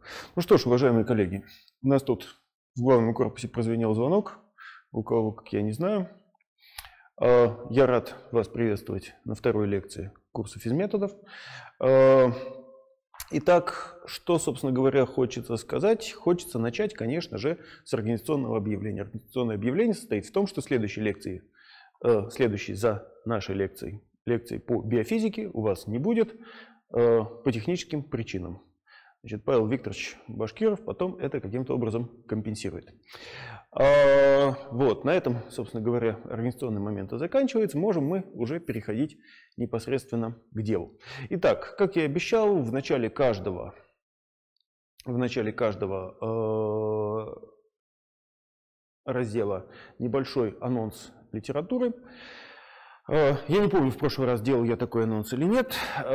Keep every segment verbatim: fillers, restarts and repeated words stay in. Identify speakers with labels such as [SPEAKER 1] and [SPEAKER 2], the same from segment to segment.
[SPEAKER 1] Ну что ж, уважаемые коллеги, у нас тут в главном корпусе прозвенел звонок. У кого, как я не знаю. Я рад вас приветствовать на второй лекции курса физметодов. Итак, что, собственно говоря, хочется сказать? Хочется начать, конечно же, с организационного объявления. Организационное объявление состоит в том, что следующей лекции, следующей за нашей лекцией, лекции по биофизике у вас не будет по техническим причинам. Значит, Павел Викторович Башкиров потом это каким-то образом компенсирует. А, вот, на этом, собственно говоря, организационные моменты заканчиваются. Можем мы уже переходить непосредственно к делу. Итак, как я и обещал, в начале каждого, в начале каждого э, раздела небольшой анонс литературы. Я не помню, в прошлый раз делал я такой анонс или нет.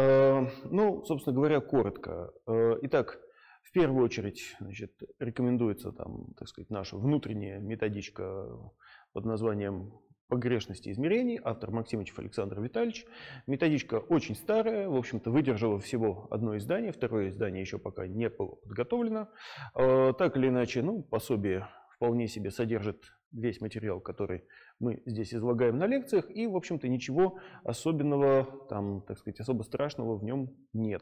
[SPEAKER 1] Ну, собственно говоря, коротко. Итак, в первую очередь, значит, рекомендуется там, так сказать, наша внутренняя методичка под названием «Погрешности измерений», автор Максимович Александр Витальевич. Методичка очень старая, в общем-то, выдержала всего одно издание, второе издание еще пока не было подготовлено. Так или иначе, ну, пособие вполне себе содержит весь материал, который мы здесь излагаем на лекциях, и, в общем-то, ничего особенного, там, так сказать, особо страшного в нем нет.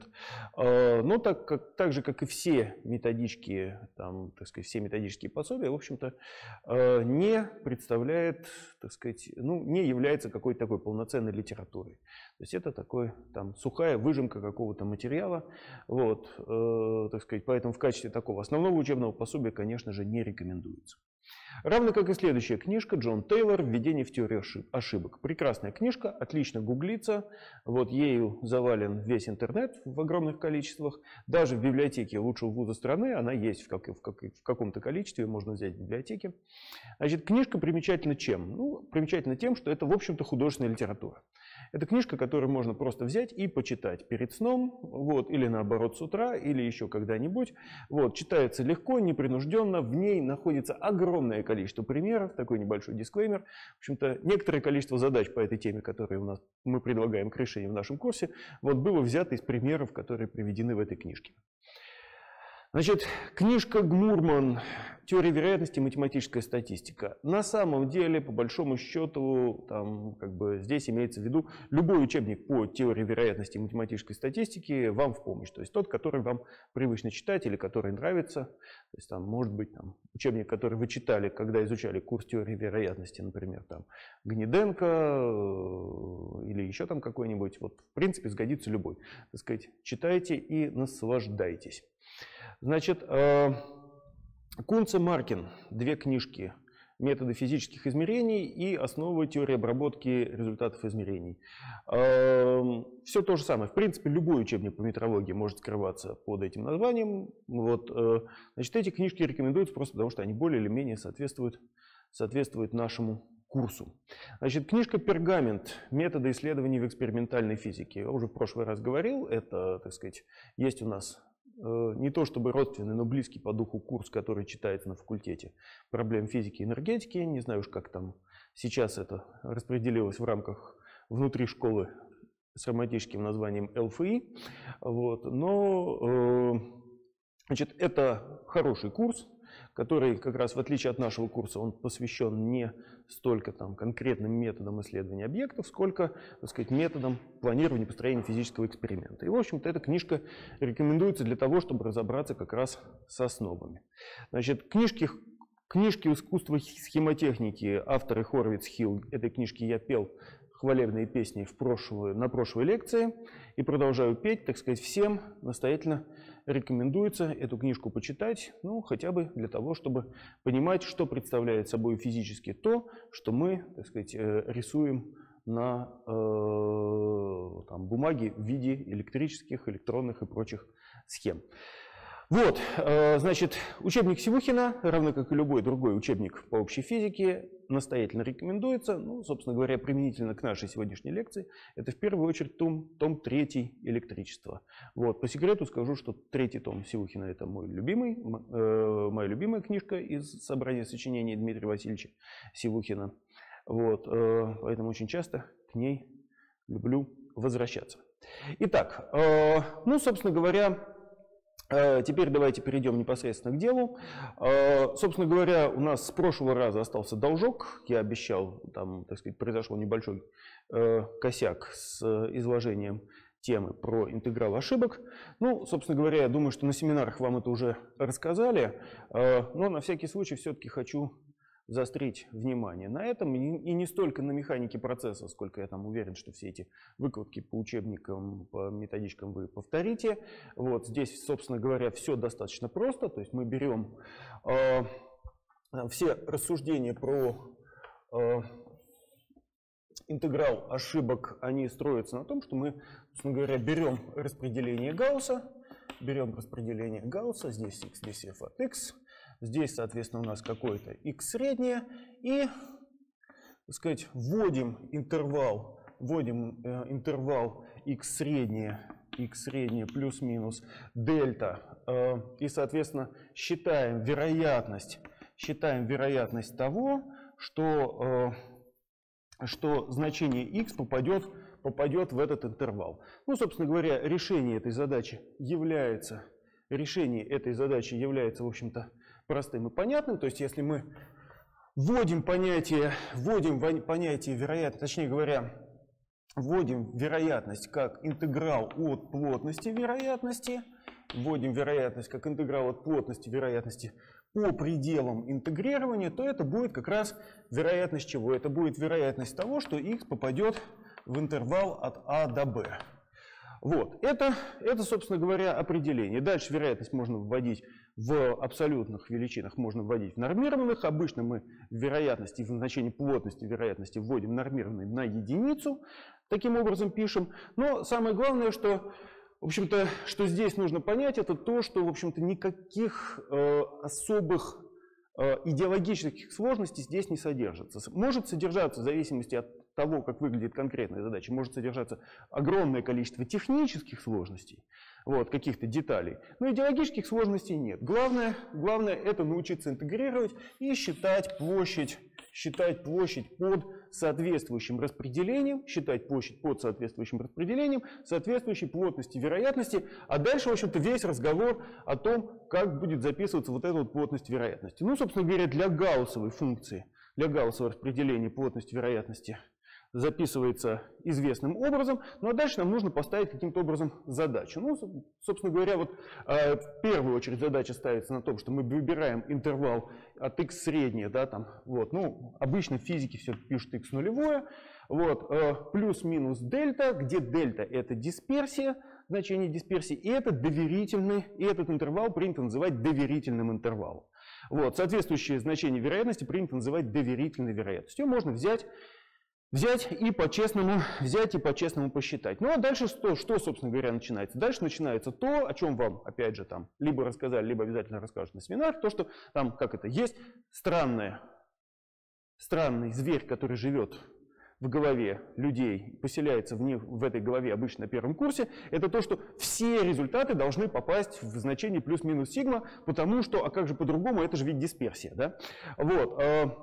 [SPEAKER 1] Но так, как, так же, как и все методички, там, так сказать, все методические пособия, в общем-то, не представляет, так сказать, ну, не является какой-то такой полноценной литературой. То есть это такой, там, сухая выжимка какого-то материала, вот, так сказать, поэтому в качестве такого основного учебного пособия, конечно же, не рекомендуется. Равно как и следующая книжка Джон Тейлор «Введение в теорию ошибок». Прекрасная книжка, отлично гуглится. Вот ею завален весь интернет в огромных количествах. Даже в библиотеке лучшего вуза страны она есть в, как, в, как, в каком-то количестве, можно взять в библиотеке. Значит, книжка примечательна чем? Ну, примечательна тем, что это, в общем-то, художественная литература. Это книжка, которую можно просто взять и почитать перед сном, вот, или наоборот с утра, или еще когда-нибудь. Вот, читается легко, непринужденно, в ней находится огромное количество примеров, такой небольшой дисклеймер. В общем-то, некоторое количество задач по этой теме, которые у нас, мы предлагаем к решению в нашем курсе, вот, было взято из примеров, которые приведены в этой книжке. Значит, книжка Гмурман «Теория вероятности. Математическая статистика». На самом деле, по большому счету, там, как бы, здесь имеется в виду любой учебник по теории вероятности и математической статистики вам в помощь. То есть тот, который вам привычно читать или который нравится. То есть там может быть там, учебник, который вы читали, когда изучали курс теории вероятности, например, там, Гнеденко или еще там какой-нибудь. Вот, в принципе, сгодится любой. Так сказать, читайте и наслаждайтесь. Значит, Кунце Маркин, две книжки «Методы физических измерений» и «Основы теории обработки результатов измерений». Все то же самое. В принципе, любой учебник по метрологии может скрываться под этим названием. Вот, значит, эти книжки рекомендуются просто потому, что они более или менее соответствуют, соответствуют нашему курсу. Значит, книжка «Пергамент. Методы исследований в экспериментальной физике». Я уже в прошлый раз говорил, это, так сказать, есть у нас не то чтобы родственный, но близкий по духу курс, который читается на факультете проблем физики и энергетики. Не знаю уж, как там сейчас это распределилось в рамках внутри школы с романтическим названием эл эф и. Вот. Но значит, это хороший курс, который как раз в отличие от нашего курса, он посвящен не столько там, конкретным методам исследования объектов, сколько, так сказать, методам планирования и построения физического эксперимента. И, в общем-то, эта книжка рекомендуется для того, чтобы разобраться как раз с основами. Значит, книжки, книжки искусства схемотехники, авторы Хоровиц, Хилл, этой книжки я пел хвалебные песни в прошлую, на прошлой лекции и продолжаю петь, так сказать, всем настоятельно рекомендуется эту книжку почитать, ну, хотя бы для того, чтобы понимать, что представляет собой физически то, что мы, так сказать, рисуем на э, там, бумаге в виде электрических, электронных и прочих схем. Вот, значит, учебник Сивухина, равно как и любой другой учебник по общей физике, настоятельно рекомендуется. Ну, собственно говоря, применительно к нашей сегодняшней лекции, это в первую очередь том, том третий «Электричество». Вот, по секрету скажу, что третий том Сивухина – это мой любимый, э, моя любимая книжка из собрания сочинений Дмитрия Васильевича Сивухина. Вот, э, поэтому очень часто к ней люблю возвращаться. Итак, э, ну, собственно говоря, Теперь давайте перейдем непосредственно к делу. Собственно говоря, у нас с прошлого раза остался должок. Я обещал, там, так сказать, произошел небольшой косяк с изложением темы про интеграл ошибок. Ну, собственно говоря, я думаю, что на семинарах вам это уже рассказали, но на всякий случай все-таки хочу заострить внимание на этом, и не столько на механике процесса, сколько я там уверен, что все эти выкладки по учебникам, по методичкам вы повторите. Вот здесь, собственно говоря, все достаточно просто, то есть мы берем э, все рассуждения про э, интеграл ошибок, они строятся на том, что мы, собственно говоря, берем распределение Гаусса, берем распределение Гаусса, здесь x, здесь f от x. Здесь, соответственно, у нас какое-то x среднее. И, так сказать, вводим интервал, вводим э, интервал x среднее, x среднее плюс-минус дельта. Э, и, соответственно, считаем вероятность, считаем вероятность того, что, э, что значение x попадет, попадет в этот интервал. Ну, собственно говоря, решение этой задачи является, решение этой задачи является, в общем-то, простым и понятным. То есть, если мы вводим понятие, вводим понятие вероятности, точнее говоря, вводим вероятность как интеграл от плотности вероятности, вводим вероятность как интеграл от плотности вероятности по пределам интегрирования, то это будет как раз вероятность чего? Это будет вероятность того, что x попадет в интервал от a до b. Вот, это, это, собственно говоря, определение. Дальше вероятность можно вводить в абсолютных величинах, можно вводить в нормированных. Обычно мы в вероятности, в значении плотности вероятности вводим нормированный на единицу. Таким образом пишем. Но самое главное, что, в общем-то, что здесь нужно понять, это то, что, в общем-то, никаких э, особых э, идеологических сложностей здесь не содержится. Может содержаться в зависимости от того, как выглядит конкретная задача, может содержаться огромное количество технических сложностей, вот, каких-то деталей, но идеологических сложностей нет. Главное, главное это научиться интегрировать и считать площадь, считать площадь под соответствующим распределением, считать площадь под соответствующим распределением, соответствующей плотности вероятности, а дальше, в общем-то, весь разговор о том, как будет записываться вот эта вот плотность вероятности. Ну, собственно говоря, для гауссовой функции, для гауссового распределения плотность вероятности записывается известным образом, ну а дальше нам нужно поставить каким-то образом задачу. Ну, собственно говоря, вот э, в первую очередь задача ставится на том, что мы выбираем интервал от x среднее, да, там, вот, ну, обычно в физике все пишут x нулевое, вот, э, плюс-минус дельта, где дельта это дисперсия, значение дисперсии, и это доверительный, и этот интервал принято называть доверительным интервалом. Вот, соответствующее значение вероятности принято называть доверительной вероятностью. Можно взять Взять и по-честному, взять и по-честному посчитать. Ну а дальше что, что, собственно говоря, начинается? Дальше начинается то, о чем вам, опять же, там, либо рассказали, либо обязательно расскажут на семинарах, то, что там, как это, есть странное, странный зверь, который живет в голове людей, поселяется в, них, в этой голове обычно на первом курсе, это то, что все результаты должны попасть в значение плюс-минус сигма, потому что, а как же по-другому, это же ведь дисперсия, да? Вот.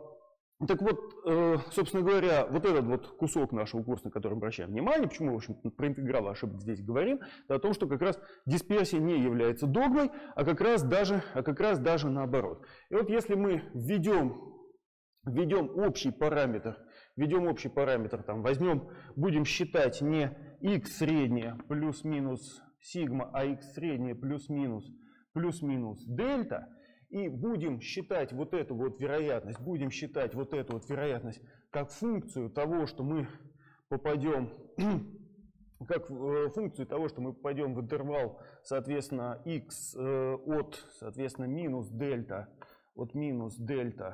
[SPEAKER 1] Так вот, собственно говоря, вот этот вот кусок нашего курса, на который обращаем внимание, почему, в общем, про интегралы ошибок здесь говорим, это о том, что как раз дисперсия не является догмой, а как раз даже, а как раз даже наоборот. И вот если мы введем, введем общий параметр, введем общий параметр, там, возьмем, будем считать не x среднее плюс-минус сигма, а x среднее плюс-минус плюс-минус дельта, и будем считать вот эту вот вероятность, будем считать вот эту вот вероятность как функцию того, что мы попадем, как функцию того, что мы попадем в интервал, соответственно, x от, соответственно, минус дельта, от минус дельта,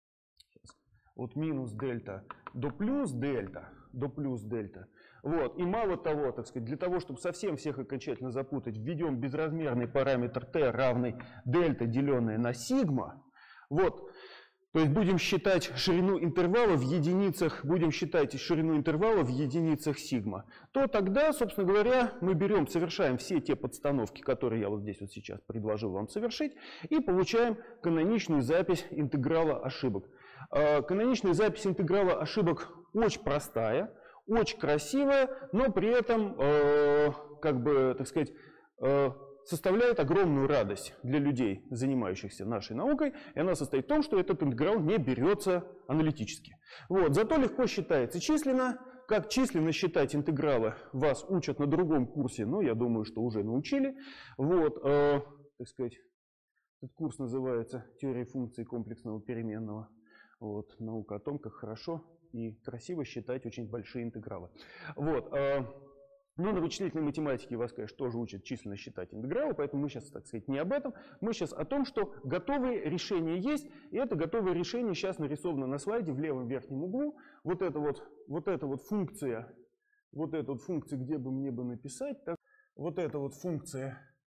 [SPEAKER 1] от минус дельта до плюс дельта, до плюс дельта. Вот. И мало того, так сказать, для того, чтобы совсем всех окончательно запутать, введем безразмерный параметр t равный дельта, деленное на сигма. Вот. То есть будем считать ширину интервала в единицах, будем считать ширину интервала в единицах сигма. То тогда, собственно говоря, мы берем, совершаем все те подстановки, которые я вот здесь вот сейчас предложил вам совершить, и получаем каноничную запись интеграла ошибок. Каноничная запись интеграла ошибок очень простая, очень красивая, но при этом, э, как бы, так сказать, э, составляет огромную радость для людей, занимающихся нашей наукой, и она состоит в том, что этот интеграл не берется аналитически. Вот. Зато легко считается численно. Как численно считать интегралы вас учат на другом курсе, ну, я думаю, что уже научили. Вот, э, так сказать, этот курс называется «Теория функций комплексного переменного». Вот, наука о том, как хорошо и красиво считать очень большие интегралы. Вот, э, ну, на вычислительной математике вас, конечно, тоже учат численно считать интегралы, поэтому мы сейчас, так сказать, не об этом. Мы сейчас о том, что готовые решения есть, и это готовое решение сейчас нарисовано на слайде в левом верхнем углу. Вот это вот, вот эта вот функция, вот эта вот функция, где бы мне бы написать, так, вот эта вот функция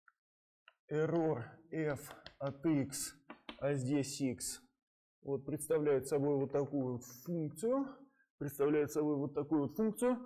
[SPEAKER 1] error f от x, а здесь x, вот представляет собой вот такую вот функцию, представляет собой вот такую вот функцию.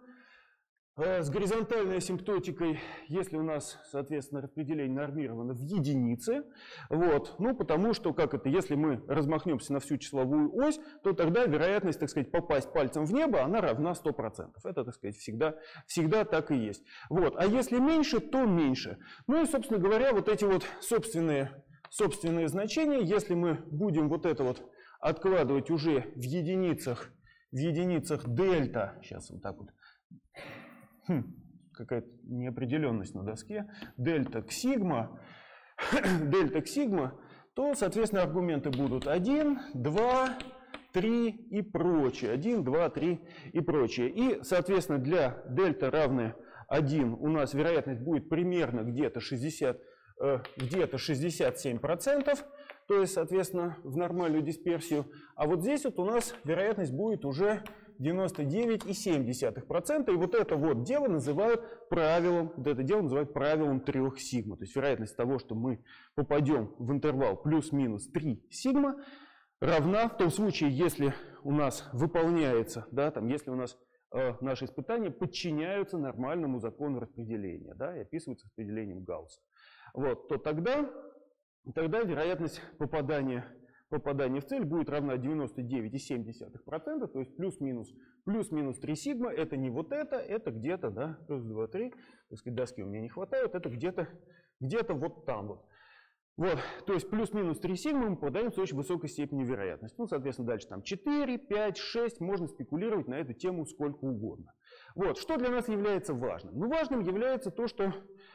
[SPEAKER 1] С горизонтальной асимптотикой, если у нас, соответственно, распределение нормировано в единицы, вот, ну, потому что, как это, если мы размахнемся на всю числовую ось, то тогда вероятность, так сказать, попасть пальцем в небо, она равна сто процентов. Это, так сказать, всегда, всегда так и есть. Вот, а если меньше, то меньше. Ну и, собственно говоря, вот эти вот собственные, собственные значения, если мы будем вот это вот откладывать уже в единицах, в единицах дельта, сейчас вот так вот, Хм, какая-то неопределенность на доске, дельта к сигма, дельта к сигма, то, соответственно, аргументы будут один, два, три и прочее. один, два, три и прочее. И, соответственно, для дельта равная один у нас вероятность будет примерно где-то шестьдесят, э, где-то шестьдесят семь процентов, то есть, соответственно, в нормальную дисперсию. А вот здесь вот у нас вероятность будет уже девяносто девять и семь десятых процента, и вот это вот дело называют правилом, вот это дело называют правилом трех сигма. То есть вероятность того, что мы попадем в интервал плюс-минус три сигма, равна в том случае, если у нас выполняется, да, там, если у нас э, наши испытания подчиняются нормальному закону распределения, да, и описываются распределением Гаусса. Вот, то тогда, тогда вероятность попадания попадание в цель будет равна девяноста девяти и семи десятых процента, то есть плюс-минус плюс-минус три сигма, это не вот это, это где-то, да, плюс два, три, так сказать, доски у меня не хватает, это где-то где-то вот там вот. Вот, то есть плюс-минус три сигма мы попадаем с очень высокой степенью вероятности. Ну, соответственно, дальше там четыре, пять, шесть, можно спекулировать на эту тему сколько угодно. Вот, что для нас является важным? Ну, важным является то, что э,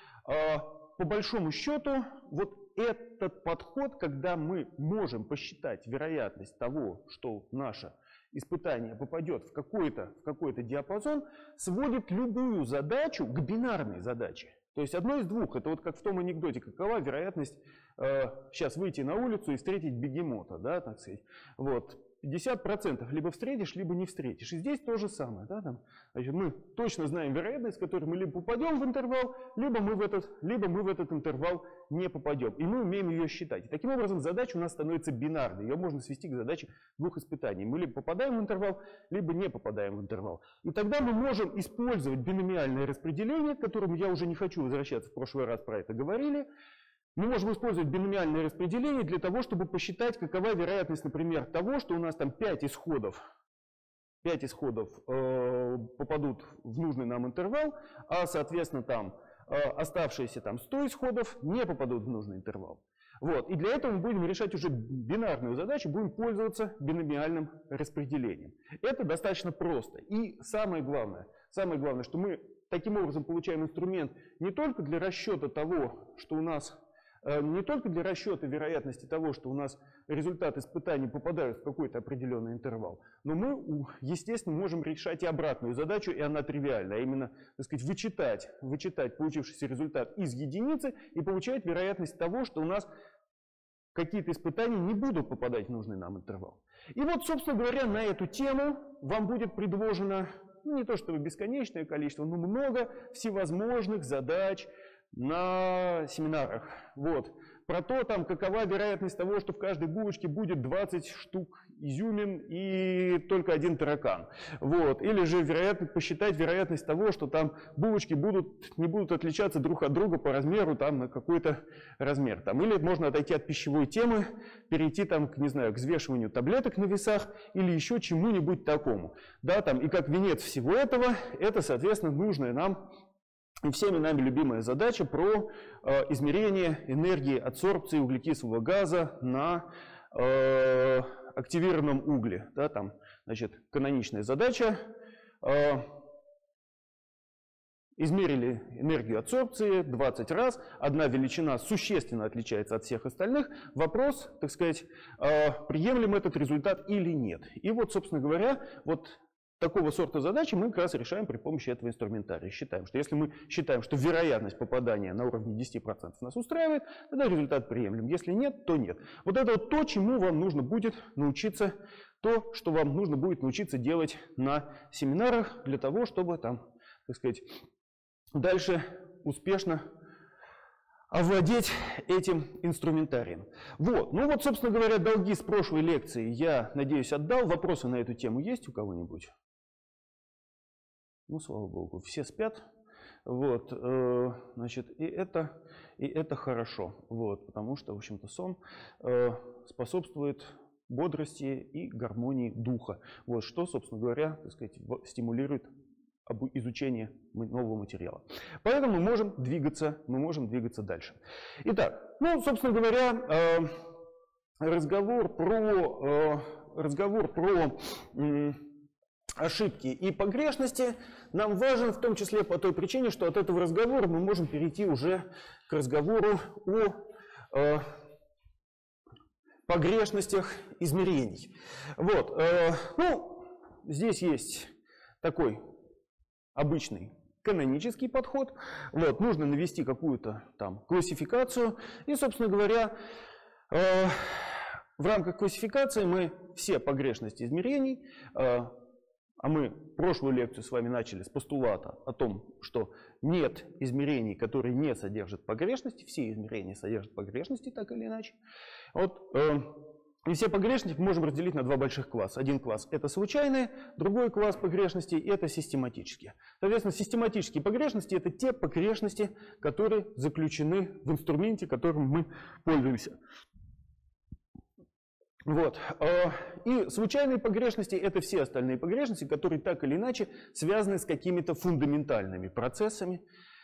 [SPEAKER 1] по большому счету вот этот подход, когда мы можем посчитать вероятность того, что наше испытание попадет в какой-то в какой-то диапазон, сводит любую задачу к бинарной задаче. То есть одно из двух, это вот как в том анекдоте, какова вероятность э, сейчас выйти на улицу и встретить бегемота, да, так сказать. Вот. пятьдесят процентов либо встретишь, либо не встретишь. И здесь то же самое. Да, там, значит, мы точно знаем вероятность, с которой мы либо попадем в интервал, либо мы в, этот, либо мы в этот интервал не попадем. И мы умеем ее считать. И таким образом задача у нас становится бинарной. Ее можно свести к задаче двух испытаний. Мы либо попадаем в интервал, либо не попадаем в интервал. И тогда мы можем использовать биномиальное распределение, к которому я уже не хочу возвращаться, в прошлый раз про это говорили. Мы можем использовать биномиальное распределение для того, чтобы посчитать, какова вероятность, например, того, что у нас там пять исходов, пять исходов э, попадут в нужный нам интервал, а, соответственно, там э, оставшиеся там сто исходов не попадут в нужный интервал. Вот. И для этого мы будем решать уже бинарную задачу, будем пользоваться биномиальным распределением. Это достаточно просто. И самое главное, самое главное, что мы таким образом получаем инструмент не только для расчета того, что у нас не только для расчета вероятности того, что у нас результаты испытаний попадают в какой-то определенный интервал, но мы, естественно, можем решать и обратную задачу, и она тривиальна, а именно, так сказать, вычитать, вычитать получившийся результат из единицы и получать вероятность того, что у нас какие-то испытания не будут попадать в нужный нам интервал. И вот, собственно говоря, на эту тему вам будет предложено, ну, не то чтобы бесконечное количество, но много всевозможных задач на семинарах. Вот. Про то, там, какова вероятность того, что в каждой булочке будет двадцать штук изюмин и только один таракан. Вот. Или же вероятность, посчитать вероятность того, что там булочки будут, не будут отличаться друг от друга по размеру там, на какой-то размер. Там. Или можно отойти от пищевой темы, перейти там, к, не знаю, к взвешиванию таблеток на весах или еще чему-нибудь такому. Да, там. И как венец всего этого, это, соответственно, нужная нам и всеми нами любимая задача про э, измерение энергии адсорбции углекислого газа на э, активированном угле. Да, там, значит, каноничная задача. Э, измерили энергию адсорбции двадцать раз. Одна величина существенно отличается от всех остальных. Вопрос, так сказать, э, приемлем этот результат или нет. И вот, собственно говоря, вот такого сорта задачи мы как раз решаем при помощи этого инструментария. Считаем, что если мы считаем, что вероятность попадания на уровне десяти процентов нас устраивает, тогда результат приемлем. Если нет, то нет. Вот это вот то, чему вам нужно будет научиться, то, что вам нужно будет научиться делать на семинарах для того, чтобы там, так сказать, дальше успешно овладеть этим инструментарием. Вот. Ну вот, собственно говоря, долги с прошлой лекции я, надеюсь, отдал. Вопросы на эту тему есть у кого-нибудь? Ну, слава богу, все спят. Вот, э, значит, и это, и это хорошо, вот, потому что, в общем-то, сон э, способствует бодрости и гармонии духа. Вот, что, собственно говоря, так сказать, стимулирует изучение нового материала. Поэтому мы можем двигаться, мы можем двигаться дальше. Итак, ну, собственно говоря, э, разговор про, э, разговор про э, ошибки и погрешности нам важен в том числе по той причине, что от этого разговора мы можем перейти уже к разговору о э, погрешностях измерений. Вот, э, ну, здесь есть такой обычный канонический подход. Вот, нужно навести какую-то там классификацию. И, собственно говоря, э, в рамках классификации мы все погрешности измерений, э, а мы прошлую лекцию с вами начали с постулата о том, что нет измерений, которые не содержат погрешности. Все измерения содержат погрешности, так или иначе. Вот, э, и все погрешности мы можем разделить на два больших класса. Один класс — это случайные, другой класс погрешностей — это систематические. Соответственно, систематические погрешности — это те погрешности, которые заключены в инструменте, которым мы пользуемся. Вот. И случайные погрешности — это все остальные погрешности, которые так или иначе связаны с какими-то фундаментальными процессами.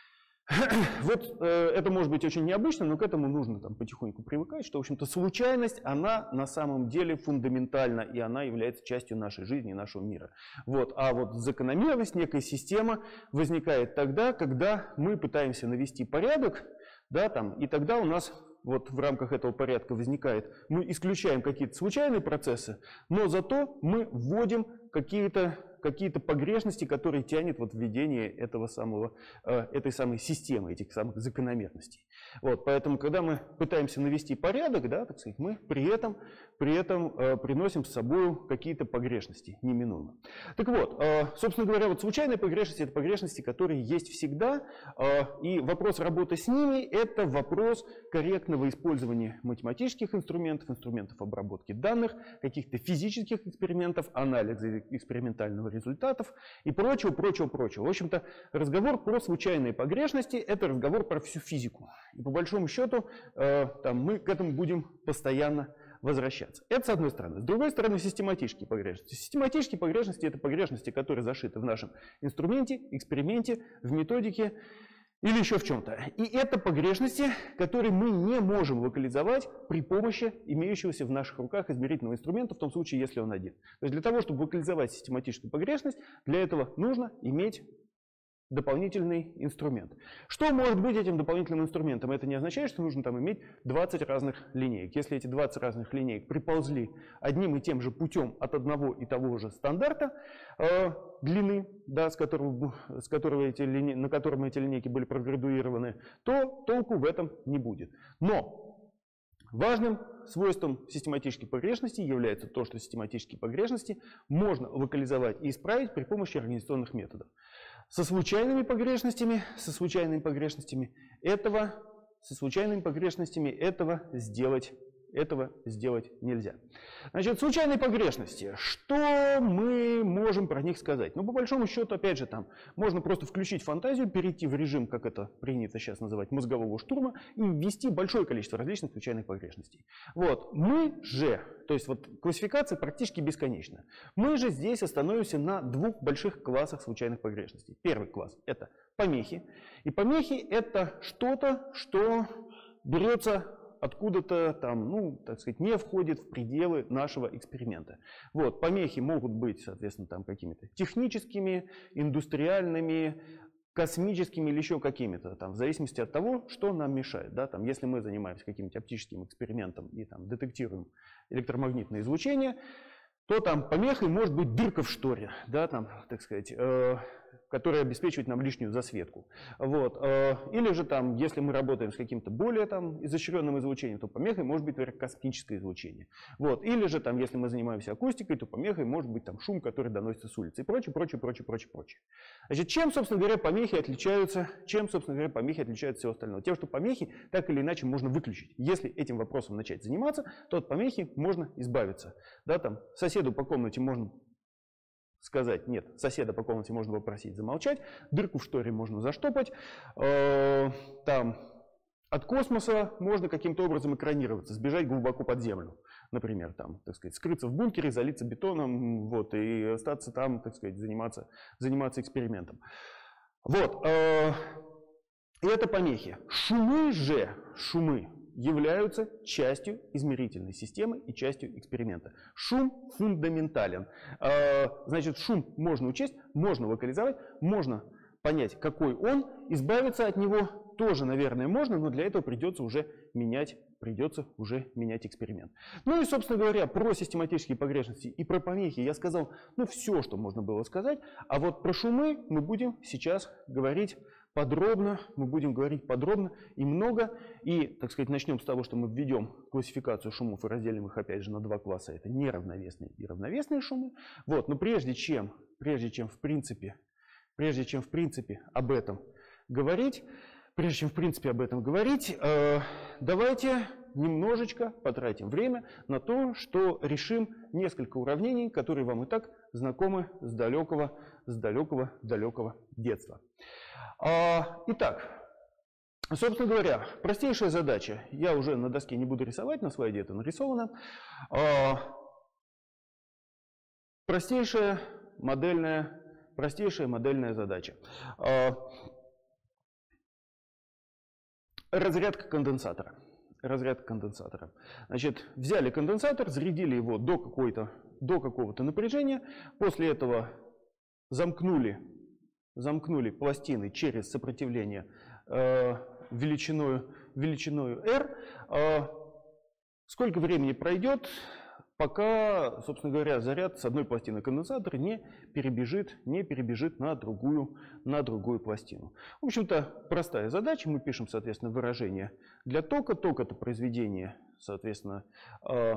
[SPEAKER 1] Вот э, это может быть очень необычно, но к этому нужно там потихоньку привыкать, что, в общем-то, случайность, она на самом деле фундаментальна, и она является частью нашей жизни, нашего мира. Вот. А вот закономерность, некая система возникает тогда, когда мы пытаемся навести порядок, да, там, и тогда у нас вот в рамках этого порядка возникает, мы исключаем какие-то случайные процессы, но зато мы вводим какие-то какие-то погрешности, которые тянет вот введение этого самого, э, этой самой системы, этих самых закономерностей. Вот, поэтому, когда мы пытаемся навести порядок, да, так сказать, мы при этом, при этом э, приносим с собой какие-то погрешности, неминуемо. Так вот, э, собственно говоря, вот случайные погрешности — это погрешности, которые есть всегда, э, и вопрос работы с ними — это вопрос корректного использования математических инструментов, инструментов обработки данных, каких-то физических экспериментов, анализа экспериментального результатов и прочего, прочего, прочего. В общем-то, разговор про случайные погрешности — это разговор про всю физику. И по большому счету э, там, мы к этому будем постоянно возвращаться. Это с одной стороны. С другой стороны, систематические погрешности. Систематические погрешности — это погрешности, которые зашиты в нашем инструменте, эксперименте, в методике или еще в чем-то. И это погрешности, которые мы не можем локализовать при помощи имеющегося в наших руках измерительного инструмента, в том случае, если он один. То есть для того, чтобы локализовать систематическую погрешность, для этого нужно иметь дополнительный инструмент. Что может быть этим дополнительным инструментом? Это не означает, что нужно там иметь двадцать разных линеек. Если эти двадцать разных линеек приползли одним и тем же путем от одного и того же стандарта э, длины, да, с которого, с которого эти линей, на котором эти линейки были проградуированы, то толку в этом не будет. Но важным свойством систематических погрешностей является то, что систематические погрешности можно локализовать и исправить при помощи организационных методов. Со случайными погрешностями, со случайными погрешностями этого, со случайными погрешностями этого сделать этого сделать нельзя. Значит, случайные погрешности. Что мы можем про них сказать? Ну, по большому счету, опять же, там можно просто включить фантазию, перейти в режим, как это принято сейчас называть, мозгового штурма, и ввести большое количество различных случайных погрешностей. Вот. Мы же, то есть вот классификация практически бесконечна. Мы же здесь остановимся на двух больших классах случайных погрешностей. Первый класс – это помехи. И помехи – это что-то, что берется откуда-то там, ну, так сказать, не входит в пределы нашего эксперимента. Вот, помехи могут быть, соответственно, там какими-то техническими, индустриальными, космическими или еще какими-то, там, в зависимости от того, что нам мешает. Да, там, если мы занимаемся каким-нибудь оптическим экспериментом и там, детектируем электромагнитное излучение, то там помехой может быть дырка в шторе, да, там, так сказать, э, которая обеспечивает нам лишнюю засветку. Вот. Э, или же, там, если мы работаем с каким-то более там, изощренным излучением, то помехой может быть, например, космическое излучение. Вот. Или же, там, если мы занимаемся акустикой, то помехой может быть там, шум, который доносится с улицы и прочее, прочее, прочее, прочее, прочее. Значит, чем, собственно говоря, помехи отличаются, чем, собственно говоря, помехи отличаются от всего остального? Тем, что помехи так или иначе можно выключить. Если этим вопросом начать заниматься, то от помехи можно избавиться. Да, там, соседу по комнате можно сказать, нет, соседа по комнате можно попросить замолчать, дырку в шторе можно заштопать, э, там, от космоса можно каким-то образом экранироваться, сбежать глубоко под землю, например, там, так сказать, скрыться в бункере, залиться бетоном, вот, и остаться там, так сказать, заниматься, заниматься экспериментом. Вот, э, и это помехи. Шумы же, шумы, являются частью измерительной системы и частью эксперимента. Шум фундаментален. Значит, шум можно учесть, можно локализовать, можно понять, какой он, избавиться от него тоже, наверное, можно, но для этого придется уже менять, придется уже менять эксперимент. Ну и, собственно говоря, про систематические погрешности и про помехи я сказал, ну, все, что можно было сказать, а вот про шумы мы будем сейчас говорить подробно, мы будем говорить подробно и много, и, так сказать, начнем с того, что мы введем классификацию шумов и разделим их, опять же, на два класса. Это неравновесные и равновесные шумы. Вот, но прежде чем, прежде чем, в принципе, прежде чем, в принципе, об этом говорить, прежде чем, в принципе, об этом говорить, э, давайте немножечко потратим время на то, что решим несколько уравнений, которые вам и так знакомы с далекого, с далекого, далекого детства. Итак, собственно говоря, простейшая задача. Я уже на доске не буду рисовать, на слайде это нарисовано. Простейшая модельная, простейшая модельная задача. Разрядка конденсатора. Разрядка конденсатора. Значит, взяли конденсатор, зарядили его до какой-то, до какого-то напряжения, после этого замкнули замкнули пластины через сопротивление э, величиною, величиною R. Э, сколько времени пройдет, пока, собственно говоря, заряд с одной пластины конденсатора не перебежит, не перебежит на другую, на другую пластину. В общем-то, простая задача. Мы пишем, соответственно, выражение для тока. Ток – это произведение, соответственно, э,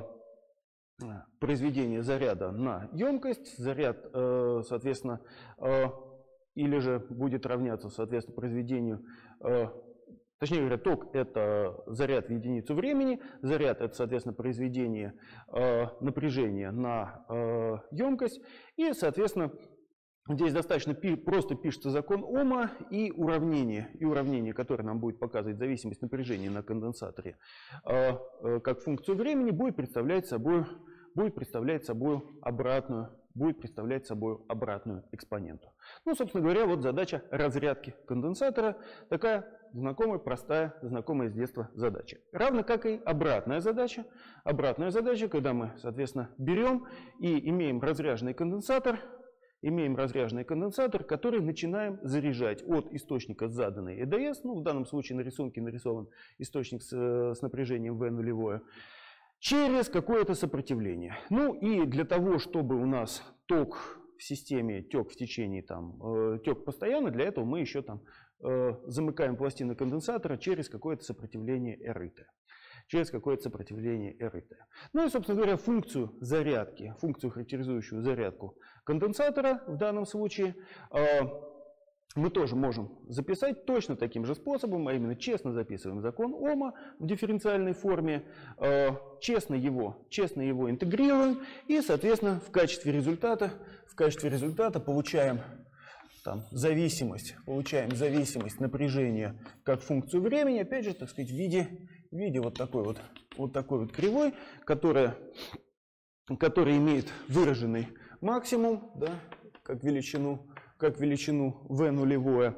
[SPEAKER 1] произведение заряда на емкость. Заряд, э, соответственно, э, или же будет равняться, соответственно, произведению, э, точнее говоря, ток – это заряд в единицу времени, заряд – это, соответственно, произведение э, напряжения на э, емкость, и, соответственно, здесь достаточно пи просто пишется закон Ома и уравнение, и уравнение, которое нам будет показывать зависимость напряжения на конденсаторе, э, э, как функцию времени, будет представлять собой, будет представлять собой обратную будет представлять собой обратную экспоненту. Ну, собственно говоря, вот задача разрядки конденсатора. Такая знакомая, простая, знакомая с детства задача. Равно как и обратная задача. Обратная задача, когда мы, соответственно, берем и имеем разряженный конденсатор, имеем разряженный конденсатор, который начинаем заряжать от источника с заданной и ди эс, ну, в данном случае на рисунке нарисован источник с, с напряжением вэ нулевое, через какое-то сопротивление. Ну и для того, чтобы у нас ток в системе тек в течение, там, э, тек постоянно, для этого мы еще там э, замыкаем пластины конденсатора через какое-то сопротивление эр и тэ. Через какое-то сопротивление эр и тэ. Ну и, собственно говоря, функцию зарядки, функцию, характеризующую зарядку конденсатора в данном случае, э, мы тоже можем записать точно таким же способом, а именно честно записываем закон Ома в дифференциальной форме, э, честно его, честно его интегрируем и, соответственно, в качестве результата, в качестве результата получаем там, зависимость, получаем зависимость напряжения как функцию времени, опять же, так сказать, в виде, в виде вот такой вот, вот такой вот кривой, которая, которая имеет выраженный максимум, да, как величину, как величину v нулевое,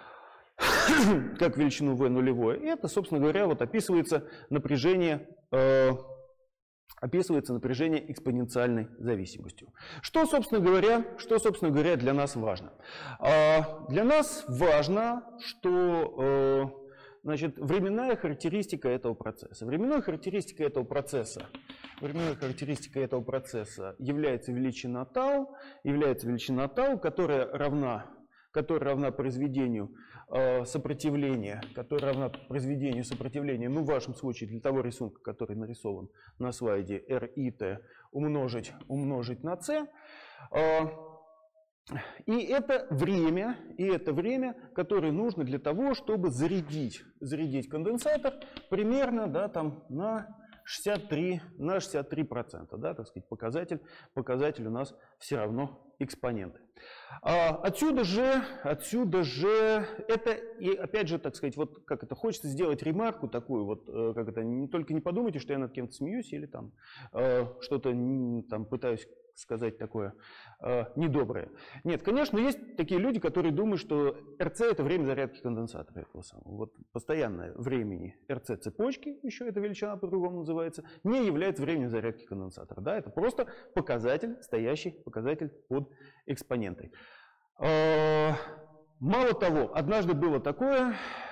[SPEAKER 1] как величину v нулевое. И это, собственно говоря, вот описывается напряжение, э, описывается напряжение экспоненциальной зависимостью. Что, собственно говоря, что, собственно говоря, для нас важно? Э, для нас важно, что э, значит, временная характеристика этого процесса. Временной характеристикой этого процесса Временной характеристикой этого процесса является величина тау, является величина тау, которая равна, которая равна произведению э, сопротивления, которая равна произведению сопротивления, ну в вашем случае для того рисунка, который нарисован на слайде, Rit умножить, умножить на c. Э, и это время, и это время, которое нужно для того, чтобы зарядить, зарядить конденсатор примерно, да, там, на шестьдесят три на шестьдесят три процента, да, так сказать, показатель, показатель у нас все равно экспоненты. А отсюда же, отсюда же, это, и опять же, так сказать, вот как это, хочется сделать ремарку такую, вот, как это, не только не подумайте, что я над кем-то смеюсь или там что-то там пытаюсь сказать такое э, недоброе. Нет, конечно, есть такие люди, которые думают, что эр си это время зарядки конденсатора этого самого. Вот постоянное времени эр си цепочки, еще эта величина по-другому называется, не является временем зарядки конденсатора. Да? Это просто показатель, стоящий показатель под экспонентой. Э, мало того, однажды было такое,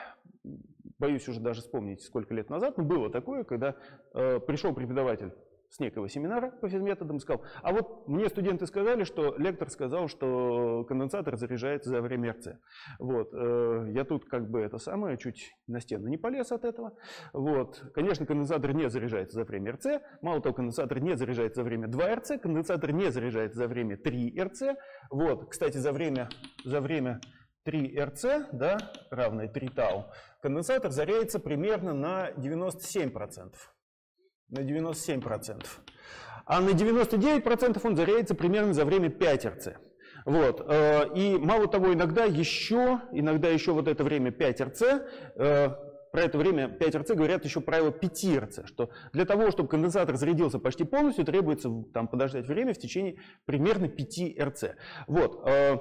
[SPEAKER 1] боюсь уже даже вспомнить, сколько лет назад, но было такое, когда э, пришел преподаватель с некого семинара по физметодам, сказал, а вот мне студенты сказали, что лектор сказал, что конденсатор заряжается за время эр си. Вот, э, я тут как бы это самое, чуть на стену не полез от этого. Вот, конечно, конденсатор не заряжается за время эр си, мало того, конденсатор не заряжается за время два эр си, конденсатор не заряжается за время три эр си. Вот, кстати, за время, за время три эр си, да, равное три тау, конденсатор заряжается примерно на девяносто семь процентов. На девяносто семь процентов. А на девяносто девять процентов он заряжается примерно за время пять эр си. Вот. И мало того, иногда еще, иногда еще вот это время пять эр си, про это время пять эр си говорят еще правило пять эр си, что для того, чтобы конденсатор зарядился почти полностью, требуется там подождать время в течение примерно пять эр си. Вот.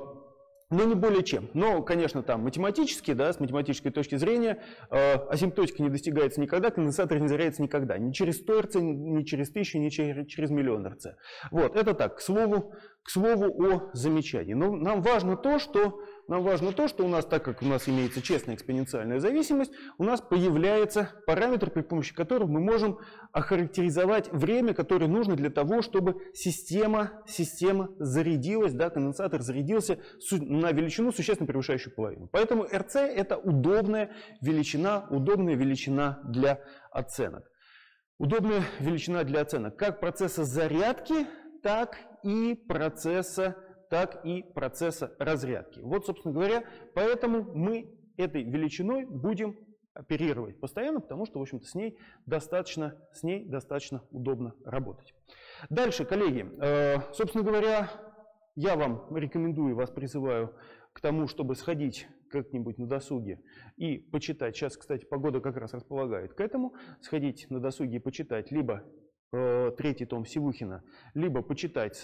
[SPEAKER 1] Но не более чем. Но, конечно, там математически, да, с математической точки зрения, э, асимптотика не достигается никогда, конденсатор не заряжается никогда. Ни через сто эр си, ни через тысячу, ни через, через миллион эр си. Вот, это так, к слову, к слову о замечании. Но нам важно то, что, нам важно то, что у нас, так как у нас имеется честная экспоненциальная зависимость, у нас появляется параметр, при помощи которого мы можем охарактеризовать время, которое нужно для того, чтобы система, система зарядилась, да, конденсатор зарядился на величину, существенно превышающую половину. Поэтому эр си это удобная величина, удобная величина для оценок. Удобная величина для оценок как процесса зарядки, так и процесса, так и процесса разрядки. Вот, собственно говоря, поэтому мы этой величиной будем оперировать постоянно, потому что, в общем-то, с ней достаточно, с ней достаточно удобно работать. Дальше, коллеги, э, собственно говоря, я вам рекомендую, вас призываю к тому, чтобы сходить как-нибудь на досуге и почитать. Сейчас, кстати, погода как раз располагает к этому. Сходить на досуге и почитать либо э, третий том Сивухина, либо почитать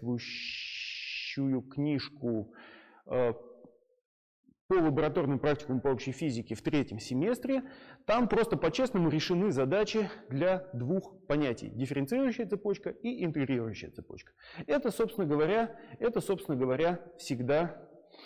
[SPEAKER 1] соответствующую книжку э, по лабораторным практикумам по общей физике в третьем семестре. Там просто по-честному решены задачи для двух понятий: дифференцирующая цепочка и интегрирующая цепочка. Это, собственно говоря, это, собственно говоря, всегда,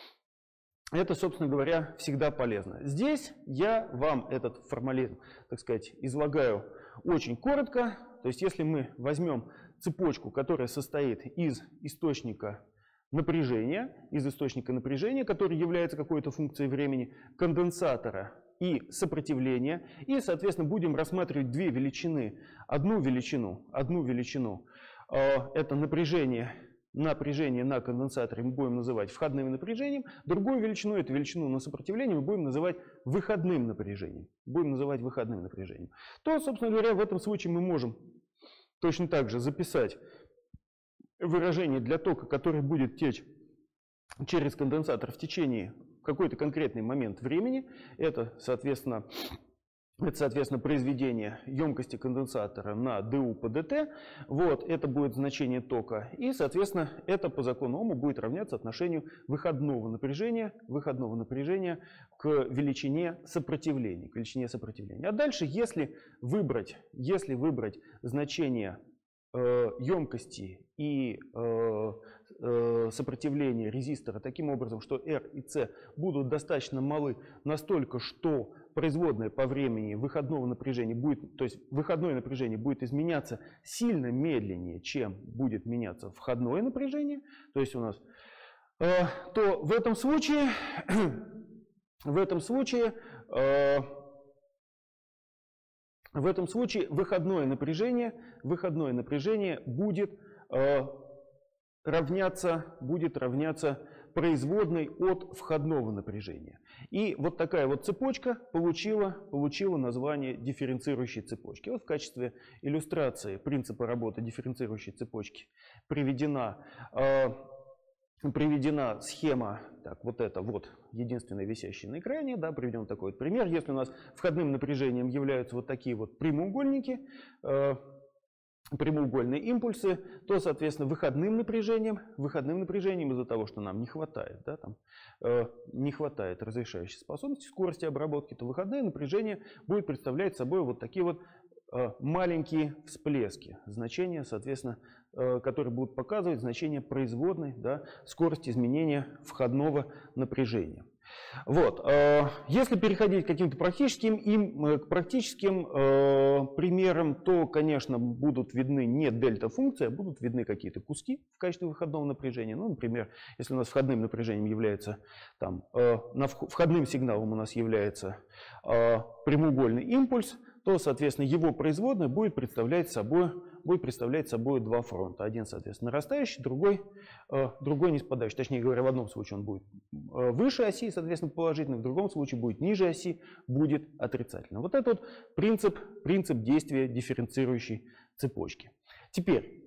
[SPEAKER 1] это, собственно говоря, всегда полезно. Здесь я вам этот формализм, так сказать, излагаю очень коротко. То есть, если мы возьмем цепочку, которая состоит из источника напряжения, из источника напряжения, который является какой-то функцией времени, конденсатора и сопротивления, и, соответственно, будем рассматривать две величины. Одну величину, одну величину э, это напряжение напряжение на конденсаторе мы будем называть входным напряжением, другую величину, эту величину на сопротивление, мы будем называть выходным напряжением. Будем называть выходным напряжением. То, собственно говоря, в этом случае мы можем точно так же записать выражение для тока, который будет течь через конденсатор в течение какой-то конкретный момент времени. Это, соответственно, Это, соответственно, произведение емкости конденсатора на ду по dt. Вот, это будет значение тока. И, соответственно, это по закону Ома будет равняться отношению выходного напряжения, выходного напряжения к величине сопротивления. К величине сопротивления. А дальше, если выбрать, если выбрать значение э, емкости и э, э, сопротивления резистора таким образом, что R и C будут достаточно малы настолько, что производная по времени выходного напряжения будет, то есть выходное напряжение будет изменяться сильно медленнее, чем будет меняться входное напряжение, то есть у нас, э, то в этом случае, в этом случае, э, в этом случае выходное напряжение, выходное напряжение будет э, равняться, будет равняться производной от входного напряжения. И вот такая вот цепочка получила, получила название дифференцирующей цепочки. Вот в качестве иллюстрации принципа работы дифференцирующей цепочки приведена, э, приведена схема, так, вот это вот единственное висящее на экране, да, приведем такой вот пример. Если у нас входным напряжением являются вот такие вот прямоугольники, э, прямоугольные импульсы, то, соответственно, выходным напряжением, выходным напряжением из-за того, что нам не хватает, да, там, э, не хватает разрешающей способности, скорости обработки, то выходное напряжение будет представлять собой вот такие вот э, маленькие всплески, значения, соответственно, э, которые будут показывать значение производной, да, скорости изменения входного напряжения. Вот. Если переходить к каким-то практическим, им, к практическим э, примерам, то, конечно, будут видны не дельта-функции, а будут видны какие-то куски в качестве выходного напряжения. Ну, например, если у нас входным напряжением является, там, э, на входным сигналом у нас является э, прямоугольный импульс, то, соответственно, его производная будет представлять собой, будет представлять собой два фронта. Один, соответственно, нарастающий, другой, э, другой ниспадающий. Точнее говоря, в одном случае он будет э, выше оси, соответственно, положительный, в другом случае будет ниже оси, будет отрицательный. Вот это вот принцип, принцип действия дифференцирующей цепочки. Теперь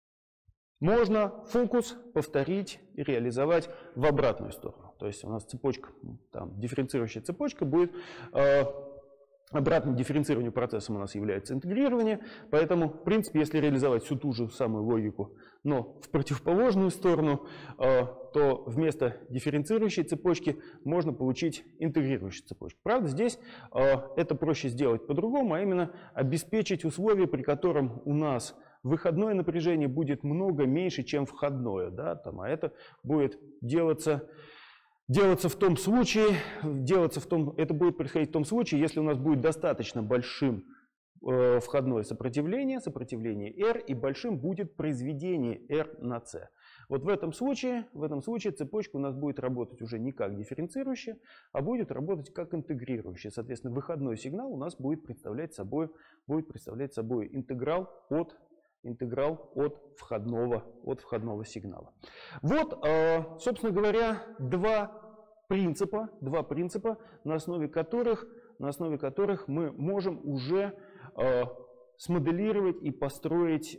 [SPEAKER 1] можно фокус повторить и реализовать в обратную сторону. То есть у нас цепочка, там, дифференцирующая цепочка будет... Э, Обратным дифференцированием процессом у нас является интегрирование, поэтому, в принципе, если реализовать всю ту же самую логику, но в противоположную сторону, то вместо дифференцирующей цепочки можно получить интегрирующую цепочку. Правда, здесь это проще сделать по-другому, а именно обеспечить условия, при котором у нас выходное напряжение будет много меньше, чем входное, да, там, а это будет делаться... Делаться в том случае, делаться в том, это будет происходить в том случае, если у нас будет достаточно большим э, входное сопротивление, сопротивление R, и большим будет произведение R на C. Вот в этом случае, в этом случае цепочка у нас будет работать уже не как дифференцирующая, а будет работать как интегрирующая. Соответственно, выходной сигнал у нас будет представлять собой, будет представлять собой интеграл от интеграл от входного, от входного сигнала. Вот, собственно говоря, два принципа, два принципа, на основе которых, на основе которых мы можем уже смоделировать и построить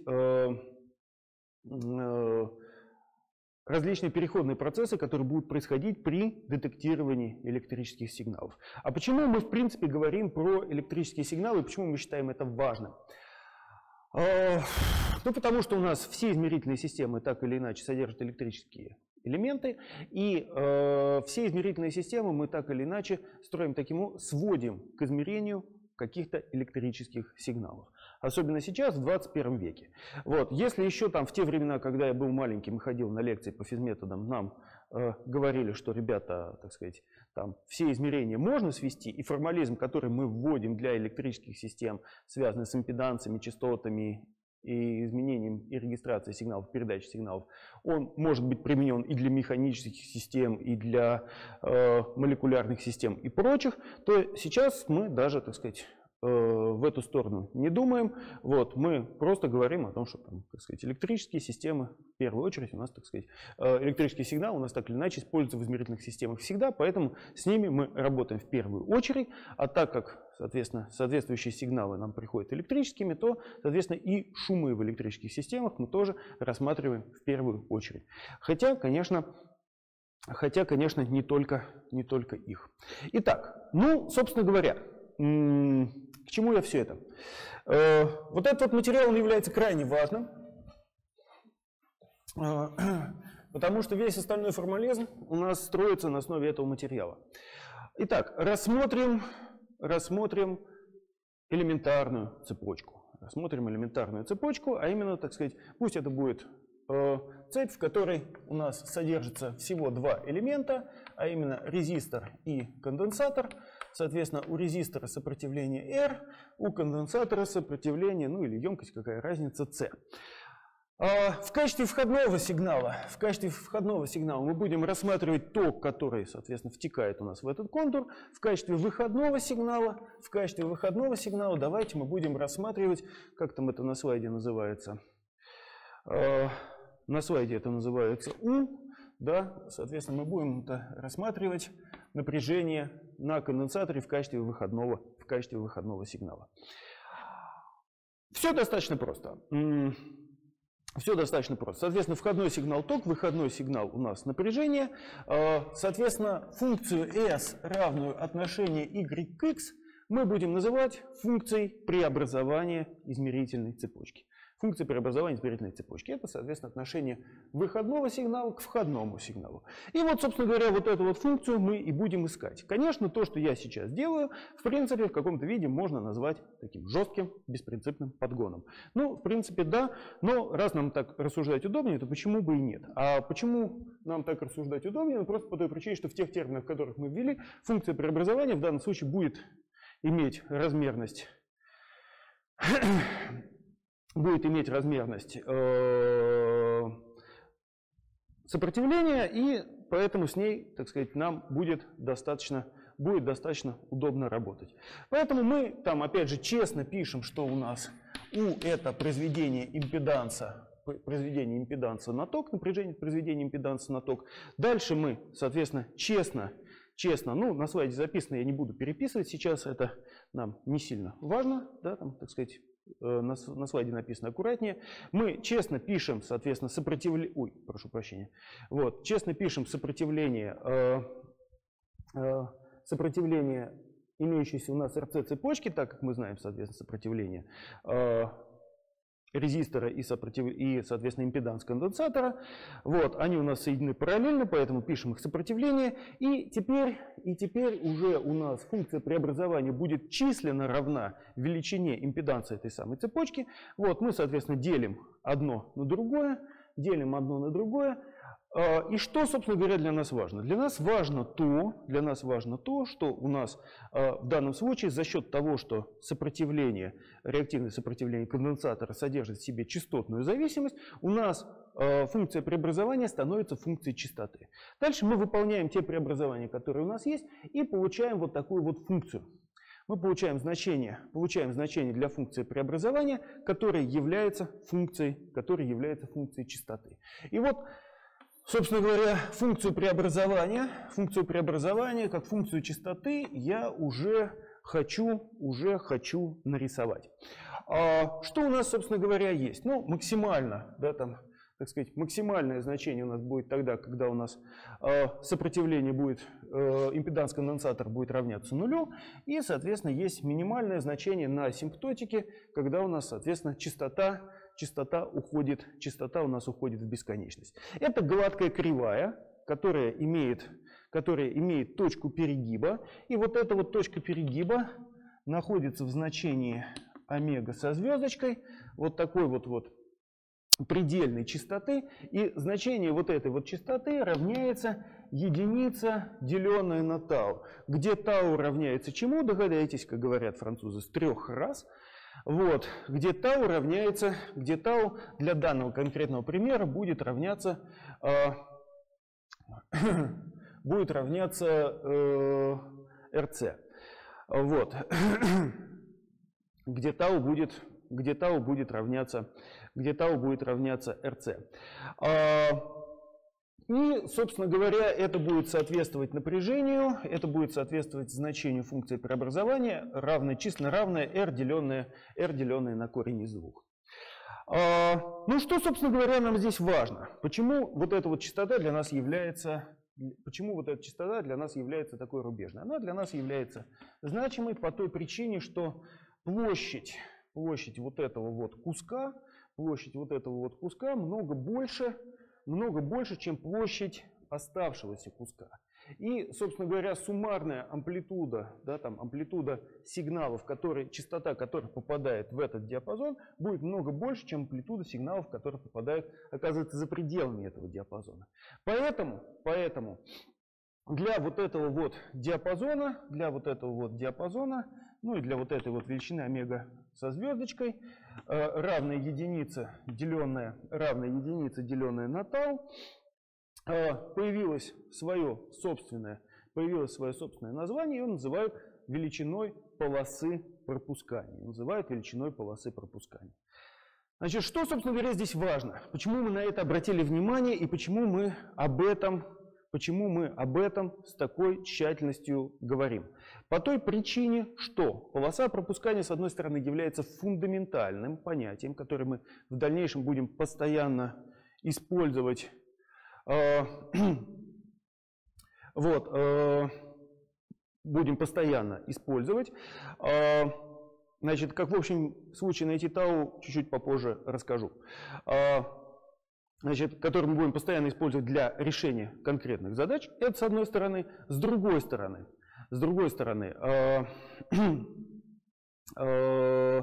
[SPEAKER 1] различные переходные процессы, которые будут происходить при детектировании электрических сигналов. А почему мы, в принципе, говорим про электрические сигналы, и почему мы считаем это важным? Ну, потому что у нас все измерительные системы так или иначе содержат электрические элементы, и э, все измерительные системы мы так или иначе строим таким образом, сводим к измерению каких-то электрических сигналов. Особенно сейчас, в двадцать первом веке. Вот. Если еще там в те времена, когда я был маленьким и ходил на лекции по физметодам, нам э, говорили, что, ребята, так сказать, там все измерения можно свести, и формализм, который мы вводим для электрических систем, связанный с импедансами, частотами и изменением и регистрацией сигналов, передачи сигналов, он может быть применен и для механических систем, и для э, молекулярных систем и прочих, то сейчас мы даже, так сказать, в эту сторону не думаем. Вот, мы просто говорим о том, что там, так сказать, электрические системы, в первую очередь у нас, так сказать, электрический сигнал у нас так или иначе используется в измерительных системах всегда, поэтому с ними мы работаем в первую очередь. А так как, соответственно, соответствующие сигналы нам приходят электрическими, то, соответственно, и шумы в электрических системах мы тоже рассматриваем в первую очередь. Хотя, конечно, хотя, конечно, не только, не только их. Итак, ну, собственно говоря, к чему я все это? Вот этот вот материал, он является крайне важным, потому что весь остальной формализм у нас строится на основе этого материала. Итак, рассмотрим, рассмотрим элементарную цепочку. Рассмотрим элементарную цепочку, а именно, так сказать, пусть это будет цепь, в которой у нас содержится всего два элемента, а именно резистор и конденсатор. Соответственно, у резистора сопротивление R, у конденсатора сопротивление, ну или емкость, какая разница, C. В качестве входного сигнала, в качестве входного сигнала мы будем рассматривать ток, который, соответственно, втекает у нас в этот контур. В качестве выходного сигнала, в качестве выходного сигнала давайте мы будем рассматривать, как там это на слайде называется. На слайде это называется U, да, соответственно, мы будем это рассматривать напряжение на конденсаторе в качестве выходного, в качестве выходного сигнала. Все достаточно просто. Все достаточно просто. Соответственно, входной сигнал ток, выходной сигнал у нас напряжение. Соответственно, функцию S, равную отношению Y к X, мы будем называть функцией преобразования измерительной цепочки. Функция преобразования измерительной цепочки. Это, соответственно, отношение выходного сигнала к входному сигналу. И вот, собственно говоря, вот эту вот функцию мы и будем искать. Конечно, то, что я сейчас делаю, в принципе, в каком-то виде можно назвать таким жестким, беспринципным подгоном. Ну, в принципе, да, но раз нам так рассуждать удобнее, то почему бы и нет? А почему нам так рассуждать удобнее? Ну, просто по той причине, что в тех терминах, в которых мы ввели, функция преобразования в данном случае будет иметь размерность будет иметь размерность э, сопротивления, и поэтому с ней, так сказать, нам будет достаточно, будет достаточно удобно работать. Поэтому мы там, опять же, честно пишем, что у нас U это произведение импеданса, произведение импеданса на ток, напряжение произведения импеданса на ток. Дальше мы, соответственно, честно, честно, ну, на слайде записано, я не буду переписывать сейчас, это нам не сильно важно, да, там, так сказать, На, на слайде написано аккуратнее. Мы честно пишем, соответственно, сопротивление. Ой, прошу прощения. Вот, честно пишем сопротивление, э, э, сопротивление имеющейся у нас эр си цепочки, так как мы знаем, соответственно, сопротивление э, резистора и, сопротив... и, соответственно, импеданс конденсатора. Вот, они у нас соединены параллельно, поэтому пишем их сопротивление. И теперь, и теперь уже у нас функция преобразования будет численно равна величине импеданса этой самой цепочки. Вот, мы, соответственно, делим одно на другое, делим одно на другое. И что, собственно говоря, для нас важно? Для нас важно то, для нас важно то, что у нас в данном случае за счет того, что сопротивление, реактивное сопротивление конденсатора содержит в себе частотную зависимость, у нас функция преобразования становится функцией частоты. Дальше мы выполняем те преобразования, которые у нас есть, и получаем вот такую вот функцию. Мы получаем значение, получаем значение для функции преобразования, которая является функцией, которая является функцией частоты. И вот, собственно говоря, функцию преобразования, функцию преобразования как функцию частоты я уже хочу, уже хочу нарисовать. А что у нас, собственно говоря, есть? Ну, максимально, да, там, так сказать, максимальное значение у нас будет тогда, когда у нас э, сопротивление будет, э, импеданс конденсатора будет равняться нулю, и, соответственно, есть минимальное значение на асимптотике, когда у нас, соответственно, частота Частота, уходит, частота у нас уходит в бесконечность. Это гладкая кривая, которая имеет, которая имеет точку перегиба. И вот эта вот точка перегиба находится в значении омега со звездочкой. Вот такой вот, вот предельной частоты. И значение вот этой вот частоты равняется единица, деленная на тау. Где тау равняется чему? Догадайтесь, как говорят французы, с трех раз. Вот, где тау равняется, где тау для данного конкретного примера будет равняться, э, будет равняться э, эр си. Вот. где тау будет, где тау будет равняться, где тау будет равняться эр си. И, собственно говоря, это будет соответствовать напряжению, это будет соответствовать значению функции преобразования, равное, численно равное r, деленное, r, деленное на корень из двух. Ну, что, собственно говоря, нам здесь важно? Почему вот эта вот частота для нас является, почему вот эта частота для нас является такой рубежной? Она для нас является значимой по той причине, что площадь, площадь вот этого вот куска, площадь вот этого вот куска много больше, много больше, чем площадь оставшегося куска. И, собственно говоря, суммарная амплитуда, да, там, амплитуда сигналов, которые, частота которых попадает в этот диапазон, будет много больше, чем амплитуда сигналов, которые попадают, оказывается, за пределами этого диапазона. Поэтому, поэтому для вот этого вот диапазона, для вот этого вот диапазона, ну и для вот этой вот величины омега со звездочкой, э, равная единица, деленная, равная единица, деленная на тау, э, появилось свое собственное, появилось свое собственное название, его называют величиной полосы пропускания. Называют величиной полосы пропускания. Значит, что, собственно говоря, здесь важно? Почему мы на это обратили внимание и почему мы об этом Почему мы об этом с такой тщательностью говорим? По той причине, что полоса пропускания, с одной стороны, является фундаментальным понятием, которое мы в дальнейшем будем постоянно использовать. Э, вот, э, будем постоянно использовать. Э, значит, как в общем случае найти тау, чуть-чуть попозже расскажу. Э, Значит, который мы будем постоянно использовать для решения конкретных задач, это с одной стороны. С другой стороны, с другой стороны, э, э,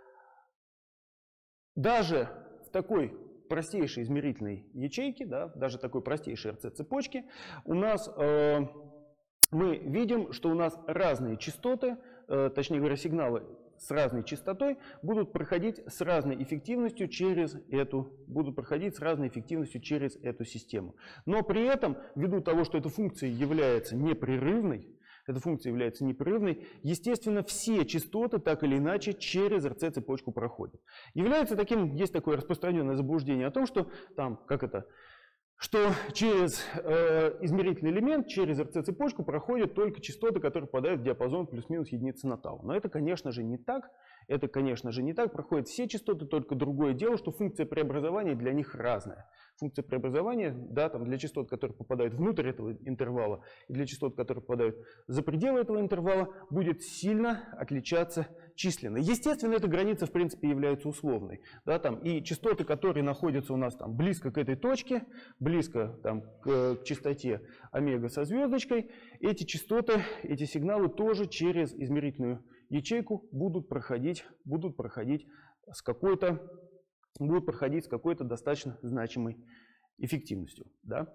[SPEAKER 1] даже в такой простейшей измерительной ячейке, да, даже такой простейшей эр си-цепочке, у нас э, мы видим, что у нас разные частоты, э, точнее говоря, сигналы с разной частотой будут проходить с разной эффективностью через эту, будут проходить с разной эффективностью через эту систему. Но при этом, ввиду того, что эта функция является непрерывной, эта функция является непрерывной, естественно, все частоты так или иначе через эр си-цепочку проходят. Является таким, есть такое распространенное заблуждение о том, что там, как это, что через э, измерительный элемент, через эр си-цепочку проходят только частоты, которые попадают в диапазон плюс-минус единицы на тау. Но это, конечно же, не так. Это, конечно же, не так. Проходят все частоты, только другое дело, что функция преобразования для них разная. Функция преобразования, да, там, для частот, которые попадают внутрь этого интервала, и для частот, которые попадают за пределы этого интервала, будет сильно отличаться численно. Естественно, эта граница, в принципе, является условной. Да, там, и частоты, которые находятся у нас там, близко к этой точке, близко там, к, к частоте омега со звездочкой, эти частоты, эти сигналы тоже через измерительную ячейку будут проходить, будут проходить с какой-то будут проходить с какой-то достаточно значимой эффективностью. Да?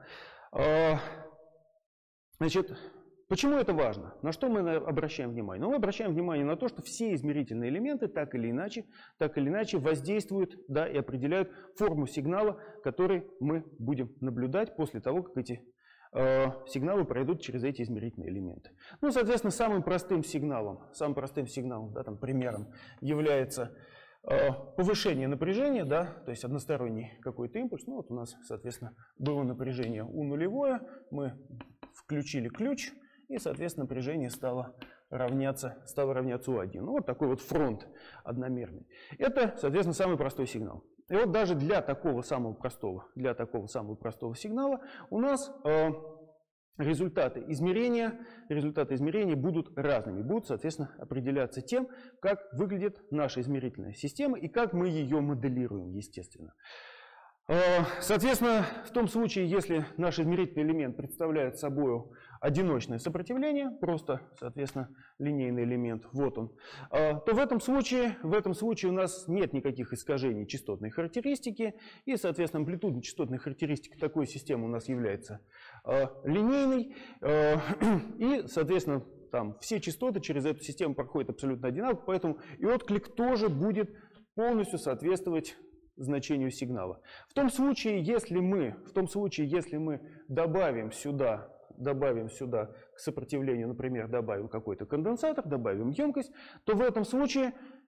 [SPEAKER 1] Значит, почему это важно? На что мы обращаем внимание? Ну, мы обращаем внимание на то, что все измерительные элементы так или иначе, так или иначе воздействуют, да, и определяют форму сигнала, который мы будем наблюдать после того, как эти э, сигналы пройдут через эти измерительные элементы. Ну, соответственно, самым простым сигналом, самым простым сигналом, да, там, примером является повышение напряжения, да, то есть односторонний какой-то импульс. Ну вот у нас, соответственно, было напряжение У нулевое, мы включили ключ, и, соответственно, напряжение стало равняться, стало равняться У один. Ну вот такой вот фронт одномерный. Это, соответственно, самый простой сигнал. И вот даже для такого самого простого, для такого самого простого сигнала у нас э, результаты измерения, результаты измерения будут разными, будут, соответственно, определяться тем, как выглядит наша измерительная система и как мы ее моделируем, естественно. Соответственно, в том случае, если наш измерительный элемент представляет собой одиночное сопротивление, просто, соответственно, линейный элемент, вот он, то в этом случае, в этом случае у нас нет никаких искажений частотной характеристики, и, соответственно, амплитудно-частотная характеристика такой системы у нас является линейной, и, соответственно, там все частоты через эту систему проходят абсолютно одинаково, поэтому и отклик тоже будет полностью соответствовать значению сигнала. В том случае, если мы, в том случае, если мы добавим сюда, добавим сюда к сопротивлению, например, добавим какой-то конденсатор, добавим емкость, то в этом случае,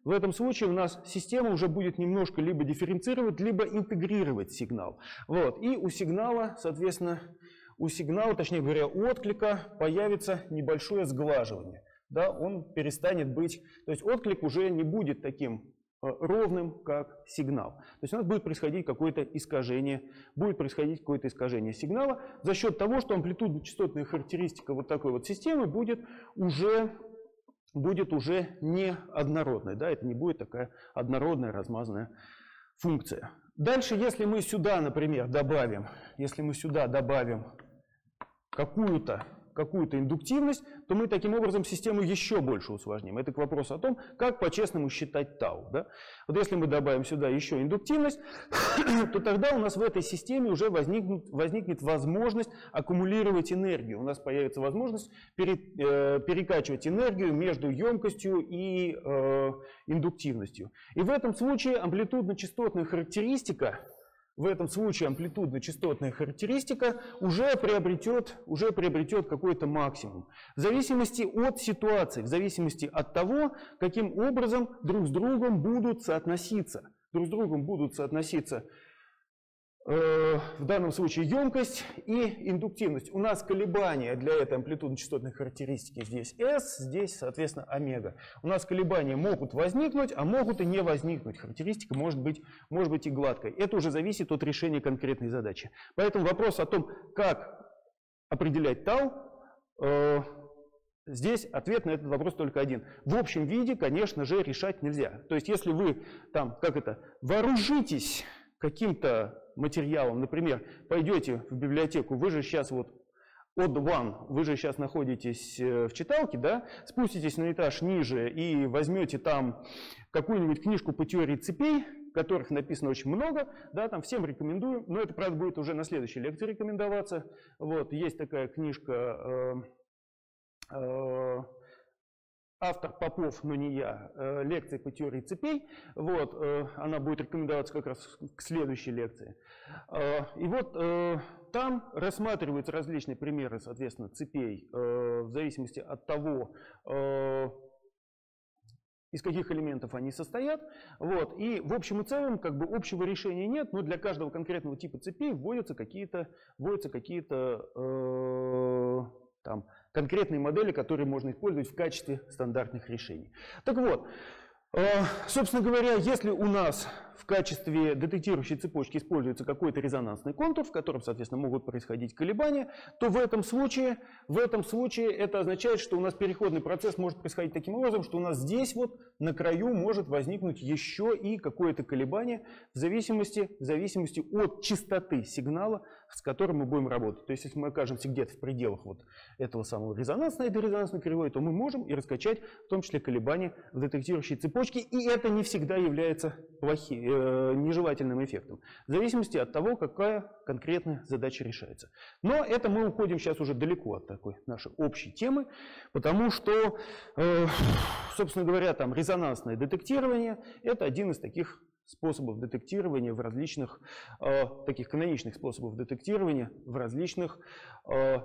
[SPEAKER 1] в этом случае у нас система уже будет немножко либо дифференцировать, либо интегрировать сигнал. Вот. И у сигнала, соответственно, у сигнала, точнее говоря, у отклика появится небольшое сглаживание. Да, он перестанет быть, то есть отклик уже не будет таким ровным, как сигнал. То есть у нас будет происходить какое-то искажение, будет происходить какое-то искажение сигнала за счет того, что амплитудно-частотная характеристика вот такой вот системы будет уже, будет уже не однородной. Да, это не будет такая однородная размазанная функция. Дальше, если мы сюда, например, добавим, если мы сюда добавим какую-то какую-то индуктивность, то мы таким образом систему еще больше усложним. Это к вопросу о том, как по-честному считать тау. Да? Вот если мы добавим сюда еще индуктивность, то тогда у нас в этой системе уже возникнет, возникнет возможность аккумулировать энергию. У нас появится возможность пере, э, перекачивать энергию между емкостью и э, индуктивностью. И в этом случае амплитудно-частотная характеристика В этом случае амплитудно-частотная характеристика уже приобретет, уже приобретет какой-то максимум. В зависимости от ситуации, в зависимости от того, каким образом друг с другом будут соотноситься. Друг с другом будут соотноситься э, в данном случае емкость и индуктивность. У нас колебания для этой амплитудно-частотной характеристики здесь S, здесь, соответственно, омега. У нас колебания могут возникнуть, а могут и не возникнуть. Характеристика может быть, может быть и гладкой. Это уже зависит от решения конкретной задачи. Поэтому вопрос о том, как определять тау, э, здесь ответ на этот вопрос только один. В общем виде, конечно же, решать нельзя. То есть, если вы там, как это, вооружитесь каким-то материалом, например, пойдете в библиотеку, вы же сейчас вот Odd One, вы же сейчас находитесь в читалке, да, спуститесь на этаж ниже и возьмете там какую-нибудь книжку по теории цепей, которых написано очень много, да, там всем рекомендую, но это, правда, будет уже на следующей лекции рекомендоваться. Вот, есть такая книжка, э, э, автор Попов, но не я, э, лекция по теории цепей, вот, э, она будет рекомендоваться как раз к следующей лекции. Э, и вот э, там рассматриваются различные примеры, соответственно, цепей, э, в зависимости от того, э, из каких элементов они состоят. Вот. И в общем и целом как бы общего решения нет, но для каждого конкретного типа цепей вводятся какие-то вводятся какие-то э, там, конкретные модели, которые можно использовать в качестве стандартных решений. Так вот, э, собственно говоря, если у нас в качестве детектирующей цепочки используется какой-то резонансный контур, в котором, соответственно, могут происходить колебания, то в этом случае, в этом случае это означает, что у нас переходный процесс может происходить таким образом, что у нас здесь вот на краю может возникнуть еще и какое-то колебание в зависимости, в зависимости от частоты сигнала, с которым мы будем работать. То есть, если мы окажемся где-то в пределах вот этого самого резонансной и дорезонансной кривой, то мы можем и раскачать в том числе колебания в детектирующей цепочке, и это не всегда является плохим, э, нежелательным эффектом, в зависимости от того, какая конкретная задача решается. Но это мы уходим сейчас уже далеко от такой нашей общей темы, потому что, э, собственно говоря, там резонансное детектирование – это один из таких способов детектирования в различных, э, таких каноничных способов детектирования в различных э,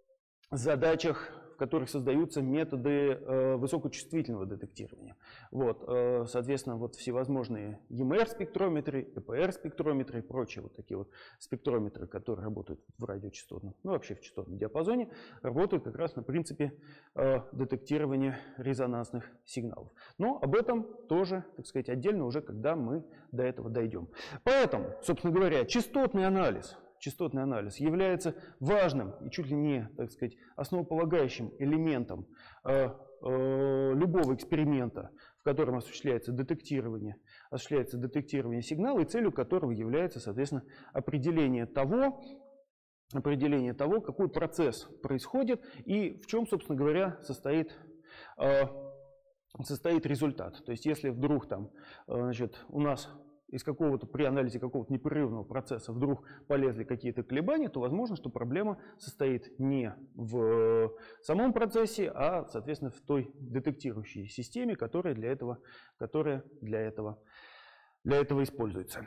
[SPEAKER 1] задачах, в которых создаются методы э, высокочувствительного детектирования. Вот, э, соответственно, вот всевозможные и эм эр-спектрометры, и пэ эр-спектрометры и прочие вот такие вот спектрометры, которые работают в радиочастотном, ну вообще в частотном диапазоне, работают как раз на принципе э, детектирования резонансных сигналов. Но об этом тоже, так сказать, отдельно уже, когда мы до этого дойдем. Поэтому, собственно говоря, частотный анализ, частотный анализ является важным и чуть ли не, так сказать, основополагающим элементом э, э, любого эксперимента, в котором осуществляется детектирование, осуществляется детектирование сигнала, и целью которого является, соответственно, определение того, определение того, какой процесс происходит и в чем, собственно говоря, состоит, э, состоит результат. То есть, если вдруг там, э, значит, у нас из какого-то, при анализе какого-то непрерывного процесса вдруг полезли какие-то колебания, то возможно, что проблема состоит не в самом процессе, а, соответственно, в той детектирующей системе, которая для этого, которая для этого, для этого используется.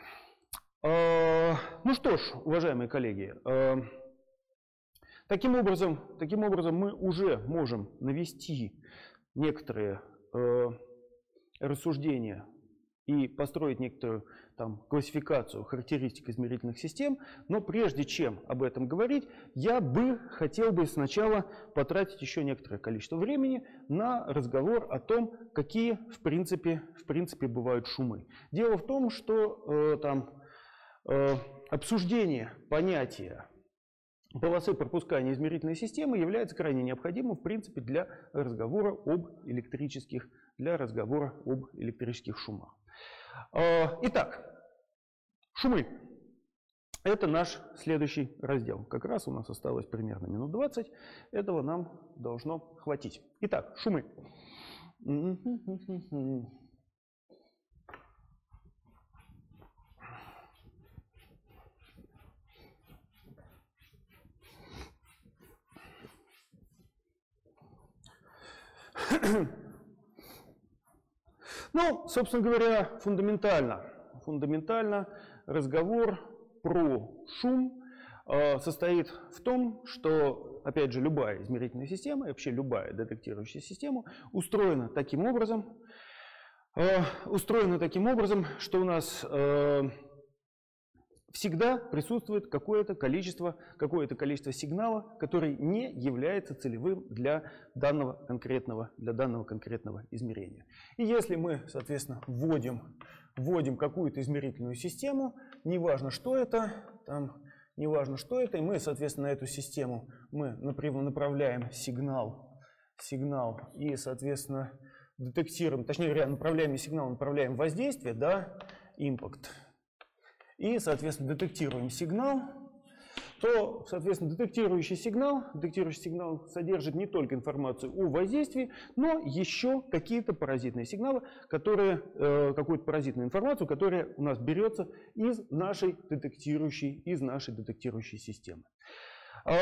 [SPEAKER 1] Ну что ж, уважаемые коллеги, таким образом, таким образом мы уже можем навести некоторые рассуждения и построить некоторую там классификацию характеристик измерительных систем, но прежде чем об этом говорить, я бы хотел бы сначала потратить еще некоторое количество времени на разговор о том, какие в принципе, в принципе бывают шумы. Дело в том, что э, там, э, обсуждение понятия полосы пропускания измерительной системы является крайне необходимым, в принципе, для разговора об электрических, для разговора об электрических шумах. Итак, шумы. Это наш следующий раздел. Как раз у нас осталось примерно минут двадцать. Этого нам должно хватить. Итак, шумы. Ну, собственно говоря, фундаментально, фундаментально разговор про шум э, состоит в том, что, опять же, любая измерительная система, и вообще любая детектирующая система устроена таким образом, э, устроена таким образом, что у нас э, всегда присутствует какое-то количество, какое-то количество сигнала, который не является целевым для данного конкретного, для данного конкретного измерения. И если мы, соответственно, вводим, вводим какую-то измерительную систему, неважно, что это, там, неважно, что это, и мы, соответственно, на эту систему мы направляем сигнал, сигнал и, соответственно, детектируем, точнее говоря, направляем не сигнал, направляем воздействие, да, импакт. И, соответственно, детектируем сигнал, то, соответственно, детектирующий сигнал, детектирующий сигнал содержит не только информацию о воздействии, но еще какие-то паразитные сигналы, которые, э, какую-то паразитную информацию, которая у нас берется из нашей детектирующей, из нашей детектирующей системы. Э,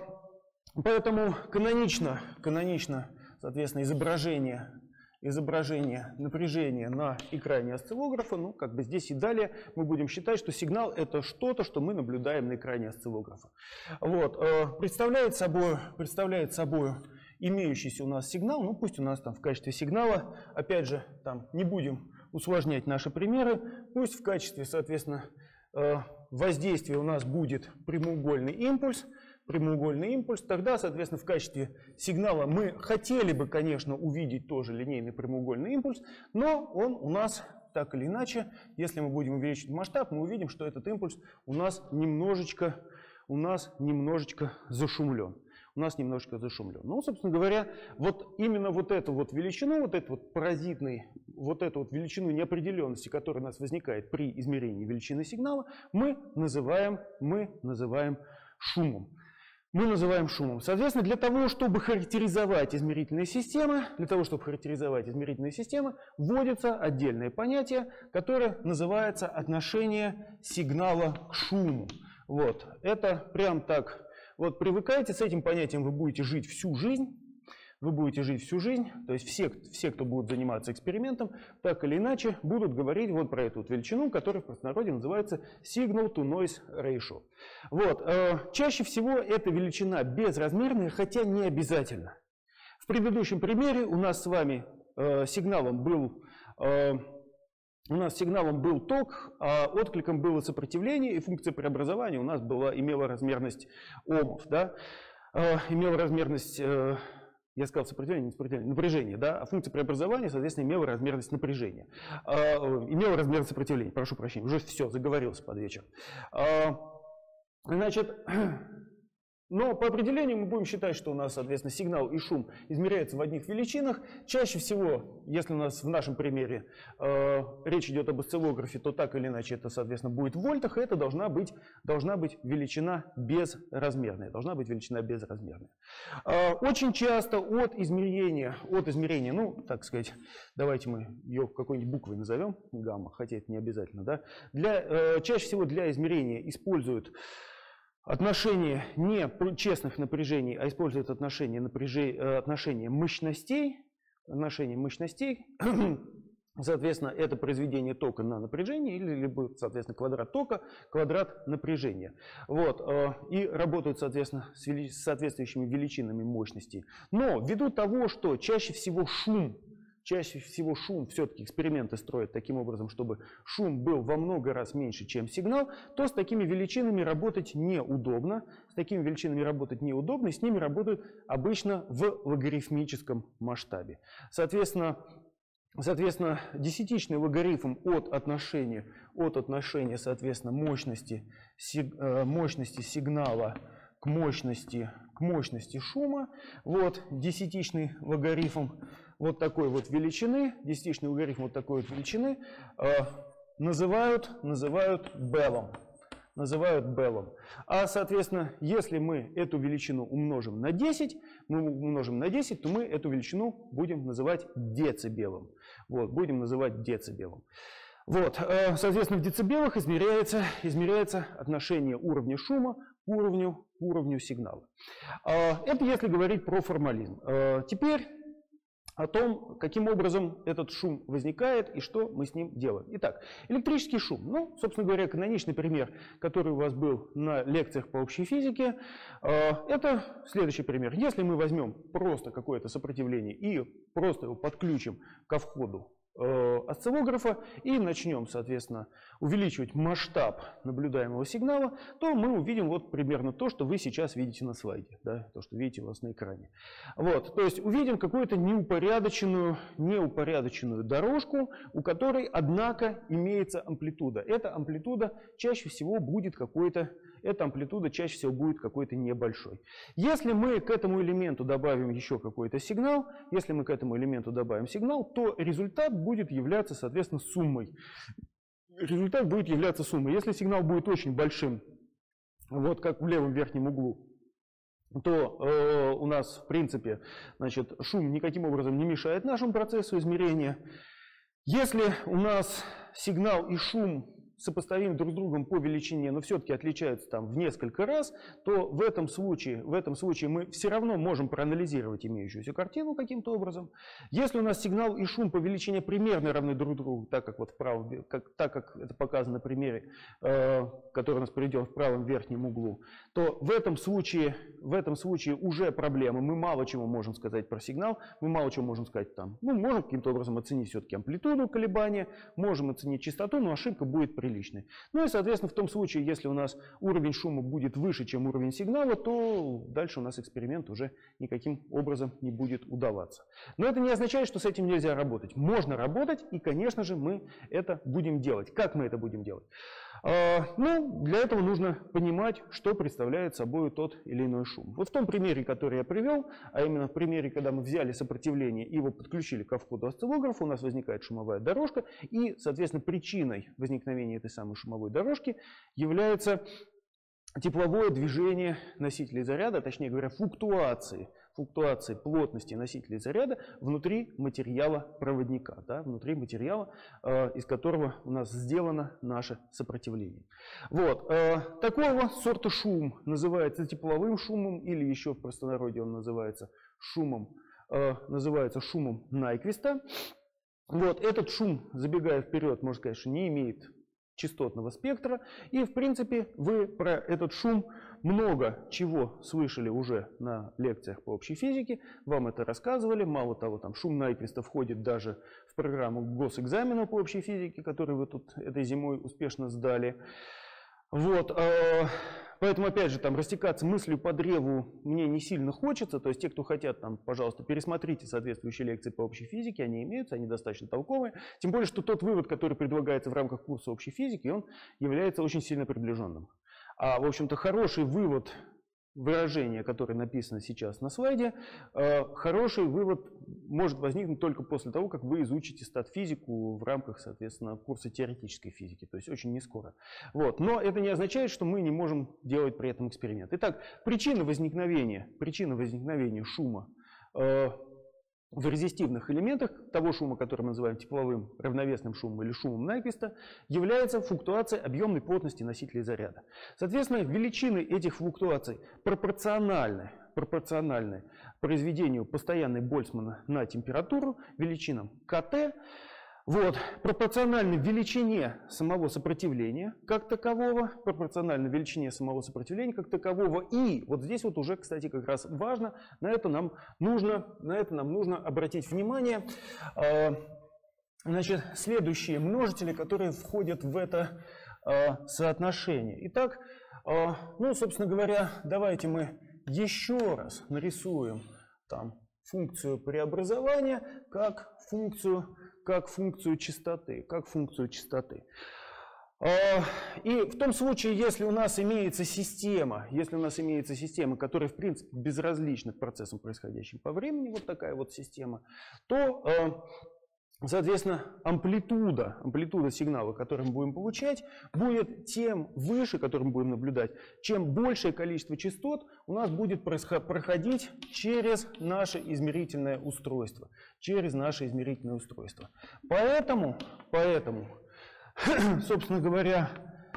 [SPEAKER 1] поэтому канонично, канонично, соответственно, изображение изображение напряжения на экране осциллографа, ну, как бы здесь и далее мы будем считать, что сигнал — это что-то, что мы наблюдаем на экране осциллографа. Вот, представляет собой, представляет собой имеющийся у нас сигнал, ну, пусть у нас там в качестве сигнала, опять же, там не будем усложнять наши примеры, пусть в качестве, соответственно, воздействия у нас будет прямоугольный импульс, прямоугольный импульс, тогда, соответственно, в качестве сигнала мы хотели бы, конечно, увидеть тоже линейный прямоугольный импульс, но он у нас так или иначе, если мы будем увеличивать масштаб, мы увидим, что этот импульс у нас немножечко, у нас немножечко зашумлен. У нас немножечко зашумлен. Ну, собственно говоря, вот именно вот эту вот величину, вот эту вот паразитный, вот эту вот величину неопределенности, которая у нас возникает при измерении величины сигнала, мы называем, мы называем шумом. Мы называем шумом. Соответственно, для того, чтобы характеризовать измерительные системы, для того, чтобы характеризовать измерительные системы, вводится отдельное понятие, которое называется отношение сигнала к шуму. Вот. Это прям так. Вот привыкайте, с этим понятием вы будете жить всю жизнь. Вы будете жить всю жизнь, то есть все, все, кто будут заниматься экспериментом, так или иначе будут говорить вот про эту вот величину, которая в простонародье называется signal-to-noise ratio. Вот. Чаще всего эта величина безразмерная, хотя не обязательно. В предыдущем примере у нас с вами э, сигналом был... Э, У нас сигналом был ток, а откликом было сопротивление, и функция преобразования у нас была, имела размерность омов, да? э, имела размерность... Э, Я сказал сопротивление, не сопротивление, напряжение, да, а функция преобразования, соответственно, имела размерность напряжения. А, имела размерность сопротивления, прошу прощения, уже все, заговорился под вечер. А, значит, но по определению мы будем считать, что у нас, соответственно, сигнал и шум измеряются в одних величинах. Чаще всего, если у нас в нашем примере э, речь идет об осциллографе, то так или иначе это, соответственно, будет в вольтах, и это должна быть, должна быть величина безразмерная. Должна быть величина безразмерная. Э, очень часто от измерения, от измерения, ну, так сказать, давайте мы ее какой-нибудь буквой назовем, гамма, хотя это не обязательно, да, для, э, чаще всего для измерения используют отношение не честных напряжений, а используют отношение, напряжения, отношение мощностей. Отношение мощностей, соответственно, это произведение тока на напряжение, или либо, соответственно, квадрат тока, квадрат напряжения. Вот, и работают, соответственно, с соответствующими величинами мощностей. Но ввиду того, что чаще всего шум чаще всего шум, все-таки эксперименты строят таким образом, чтобы шум был во много раз меньше, чем сигнал, то с такими величинами работать неудобно. С такими величинами работать неудобно, и с ними работают обычно в логарифмическом масштабе. Соответственно, Соответственно, десятичный логарифм от отношения, от отношения соответственно, мощности, сиг, мощности сигнала к мощности, к мощности шума, вот десятичный логарифм вот такой вот величины, десятичный логарифм вот такой вот величины э, называют, называют беллом. Называют беллом. А, соответственно, если мы эту величину умножим на десять, мы умножим на десять, то мы эту величину будем называть децибелом. Вот, будем называть децибелом. Вот, соответственно, в децибелах измеряется, измеряется отношение уровня шума к уровню, к уровню сигнала. Это если говорить про формализм. Теперь о том, каким образом этот шум возникает и что мы с ним делаем. Итак, электрический шум. Ну, собственно говоря, каноничный пример, который у вас был на лекциях по общей физике, это следующий пример. Если мы возьмем просто какое-то сопротивление и просто его подключим ко входу осциллографа и начнем, соответственно, увеличивать масштаб наблюдаемого сигнала, то мы увидим вот примерно то, что вы сейчас видите на слайде, да, то, что видите у вас на экране. Вот, то есть увидим какую-то неупорядоченную, неупорядоченную дорожку, у которой, однако, имеется амплитуда. Эта амплитуда чаще всего будет какой-то, эта амплитуда чаще всего будет какой-то небольшой. Если мы к этому элементу добавим еще какой-то сигнал, если мы к этому элементу добавим сигнал, то результат будет являться, соответственно, суммой. Результат будет являться суммой. Если сигнал будет очень большим, вот как в левом верхнем углу, то э, у нас, в принципе, значит, шум никаким образом не мешает нашему процессу измерения. Если у нас сигнал и шум сопоставимы друг с другом по величине, но все-таки отличаются там в несколько раз, то в этом случае, в этом случае мы все равно можем проанализировать имеющуюся картину каким-то образом. Если у нас сигнал и шум по величине примерно равны друг другу, так как, вот в правом, как, так как это показано на примере, э, который у нас приведен в правом верхнем углу, то в этом случае, в этом случае уже проблема. Мы мало чего можем сказать про сигнал, мы мало чего можем сказать там. Ну, можем каким-то образом оценить все-таки амплитуду колебания, можем оценить частоту, но ошибка будет при личный. Ну и, соответственно, в том случае, если у нас уровень шума будет выше, чем уровень сигнала, то дальше у нас эксперимент уже никаким образом не будет удаваться. Но это не означает, что с этим нельзя работать. Можно работать, и, конечно же, мы это будем делать. Как мы это будем делать? Ну, для этого нужно понимать, что представляет собой тот или иной шум. Вот в том примере, который я привел, а именно в примере, когда мы взяли сопротивление и его подключили ко входу осциллографа, у нас возникает шумовая дорожка, и, соответственно, причиной возникновения этой самой шумовой дорожки является тепловое движение носителей заряда, точнее говоря, флуктуации, флуктуации плотности носителей заряда внутри материала проводника, да, внутри материала, э, из которого у нас сделано наше сопротивление. Вот, э, такого сорта шум называется тепловым шумом, или еще в простонародье он называется шумом, э, называется шумом Найквиста. Вот, этот шум, забегая вперед, можно сказать, что не имеет частотного спектра, и в принципе вы про этот шум много чего слышали уже на лекциях по общей физике, вам это рассказывали. Мало того, там шум Найквиста входит даже в программу госэкзамена по общей физике, который вы тут этой зимой успешно сдали. Вот, поэтому, опять же, там растекаться мыслью по древу мне не сильно хочется. То есть те, кто хотят, там, пожалуйста, пересмотрите соответствующие лекции по общей физике, они имеются, они достаточно толковые. Тем более, что тот вывод, который предлагается в рамках курса общей физики, он является очень сильно приближенным. А, в общем-то, хороший вывод выражения, которое написано сейчас на слайде, хороший вывод может возникнуть только после того, как вы изучите статфизику в рамках, соответственно, курса теоретической физики, то есть очень не скоро. Вот. Но это не означает, что мы не можем делать при этом эксперимент. Итак, причина возникновения, причина возникновения шума э, в резистивных элементах, того шума, который мы называем тепловым равновесным шумом или шумом Найквиста, является флуктуация объемной плотности носителей заряда. Соответственно, величины этих флуктуаций пропорциональны, пропорциональны произведению постоянной Больцмана на температуру, величинам КТ. Вот, пропорционально величине самого сопротивления как такового, пропорционально величине самого сопротивления как такового. И вот здесь вот уже, кстати, как раз важно, на это нам нужно, на это нам нужно обратить внимание. Значит, следующие множители, которые входят в это соотношение. Итак, ну, собственно говоря, давайте мы еще раз нарисуем там функцию преобразования как функцию, как функцию частоты, как функцию частоты. И в том случае, если у нас имеется система, если у нас имеется система, которая в принципе безразлична к процессам, происходящим по времени, вот такая вот система, то, соответственно, амплитуда, амплитуда сигнала, который мы будем получать, будет тем выше, который мы будем наблюдать, чем большее количество частот у нас будет проходить через наше измерительное устройство. Через наше измерительное устройство. Поэтому, поэтому, собственно говоря,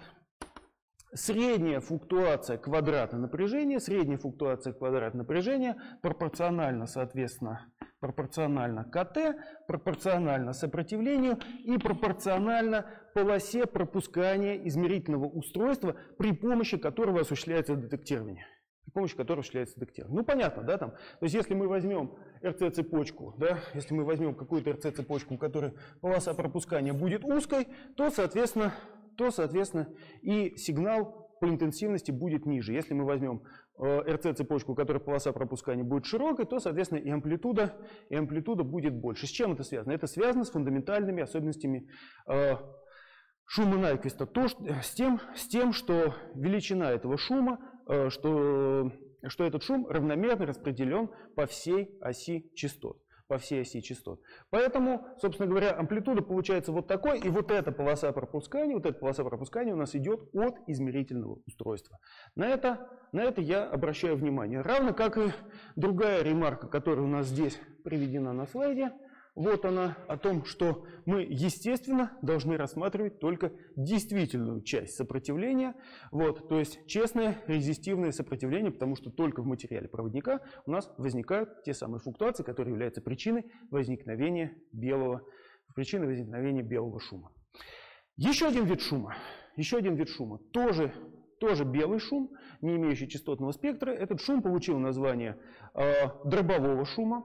[SPEAKER 1] средняя флуктуация квадрата напряжения, средняя флуктуация квадрата напряжения пропорциональна, соответственно, пропорционально КТ, пропорционально сопротивлению и пропорционально полосе пропускания измерительного устройства, при помощи которого осуществляется детектирование. При помощи которого осуществляется детектирование. Ну, понятно, да, там. То есть, если мы возьмем эр цэ-цепочку, да, если мы возьмем какую-то эр цэ-цепочку, у которой полоса пропускания будет узкой, то, соответственно, то, соответственно, и сигнал по интенсивности будет ниже. Если мы возьмем эр цэ-цепочку, у которой полоса пропускания будет широкой, то, соответственно, и амплитуда, и амплитуда будет больше. С чем это связано? Это связано с фундаментальными особенностями э, шума Найквиста. То, что, с, тем, с тем, что величина этого шума, э, что, что этот шум равномерно распределен по всей оси частот. По всей оси частот. Поэтому, собственно говоря, амплитуда получается вот такой, и вот эта полоса пропускания, вот эта полоса пропускания у нас идет от измерительного устройства. На это, на это я обращаю внимание. Равно как и другая ремарка, которая у нас здесь приведена на слайде. Вот она, о том, что мы, естественно, должны рассматривать только действительную часть сопротивления, вот, то есть честное резистивное сопротивление, потому что только в материале проводника у нас возникают те самые флуктуации, которые являются причиной возникновения белого, причиной возникновения белого шума. Еще один вид шума, еще один вид шума, тоже, тоже белый шум, не имеющий частотного спектра. Этот шум получил название э, дробового шума.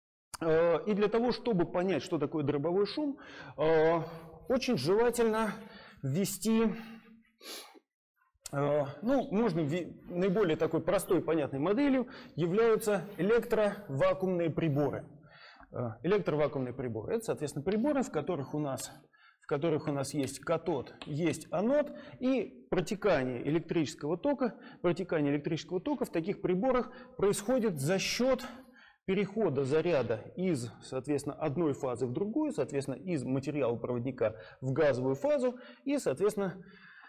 [SPEAKER 1] И для того, чтобы понять, что такое дробовой шум, очень желательно ввести, ну, можно наиболее такой простой и понятной моделью являются электровакуумные приборы. Электровакуумные приборы. Это, соответственно, приборы, в которых у нас, в которых у нас есть катод, есть анод, и протекание электрического тока, протекание электрического тока в таких приборах происходит за счет перехода заряда из, соответственно, одной фазы в другую, соответственно, из материала проводника в газовую фазу и, соответственно,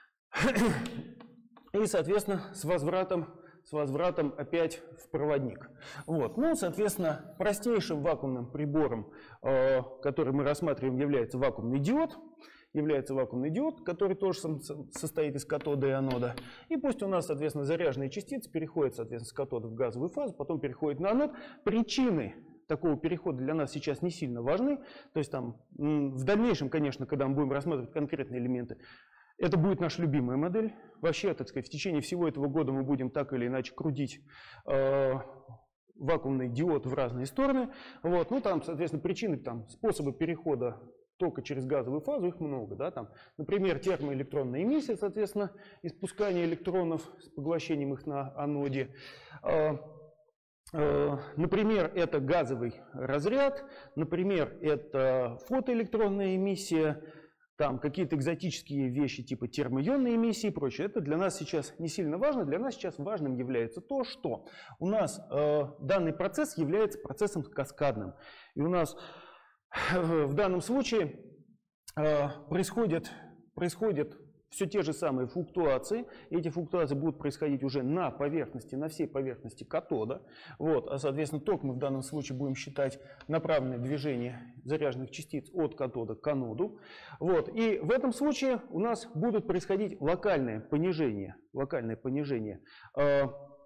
[SPEAKER 1] и, соответственно, с возвратом, с возвратом опять в проводник. Вот. Ну, соответственно, простейшим вакуумным прибором, э, который мы рассматриваем, является вакуумный диод. является вакуумный диод, который тоже состоит из катода и анода. И пусть у нас, соответственно, заряженные частицы переходят, соответственно, с катода в газовую фазу, потом переходят на анод. Причины такого перехода для нас сейчас не сильно важны. То есть там в дальнейшем, конечно, когда мы будем рассматривать конкретные элементы, это будет наша любимая модель. Вообще, так сказать, в течение всего этого года мы будем так или иначе крутить э, вакуумный диод в разные стороны. Вот. Ну, там, соответственно, причины, там, способы перехода тока через газовую фазу, их много. Да? Там, например, термоэлектронная эмиссия, соответственно, испускание электронов с поглощением их на аноде. Э, э, например, это газовый разряд. Например, это фотоэлектронная эмиссия. Там какие-то экзотические вещи типа термоионной эмиссии и прочее. Это для нас сейчас не сильно важно. Для нас сейчас важным является то, что у нас э, данный процесс является процессом каскадным. И у нас э, в данном случае э, происходят, происходят все те же самые флуктуации. Эти флуктуации будут происходить уже на поверхности, на всей поверхности катода. Вот. А, соответственно, ток мы в данном случае будем считать направленное движение заряженных частиц от катода к аноду. Вот. И в этом случае у нас будут происходить локальное понижение, локальное понижение э,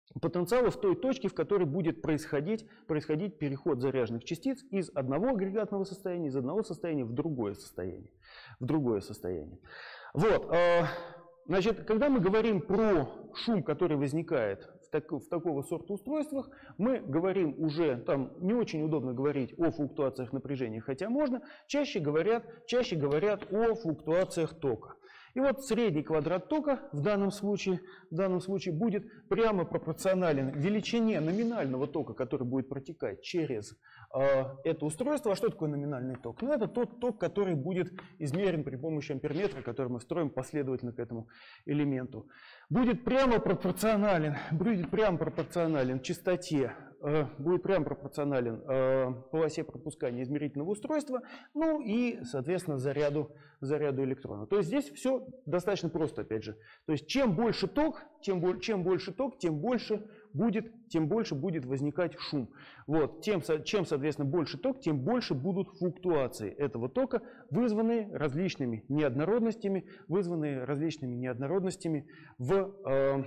[SPEAKER 1] потенциала в той точке, в которой будет происходить, происходить переход заряженных частиц из одного агрегатного состояния, из одного состояния в другое состояние. В другое состояние. Вот, значит, когда мы говорим про шум, который возникает в, так, в такого сорта устройствах, мы говорим уже, там не очень удобно говорить о флуктуациях напряжения, хотя можно, чаще говорят, чаще говорят о флуктуациях тока. И вот средний квадрат тока в данном случае, в данном случае будет прямо пропорционален величине номинального тока, который будет протекать через э, это устройство. А что такое номинальный ток? Ну, это тот ток, который будет измерен при помощи амперметра, который мы строим последовательно к этому элементу. Будет прямо пропорционален, будет прямо пропорционален частоте, э, будет прямо пропорционален э, полосе пропускания измерительного устройства, ну и, соответственно, заряду, заряду электрона. То есть здесь все достаточно просто, опять же. То есть чем больше ток, чем, чем больше ток, тем больше будет, тем больше будет возникать шум. Вот. Тем, чем, соответственно, больше ток, тем больше будут флуктуации этого тока, вызванные различными неоднородностями, вызванные различными неоднородностями в э,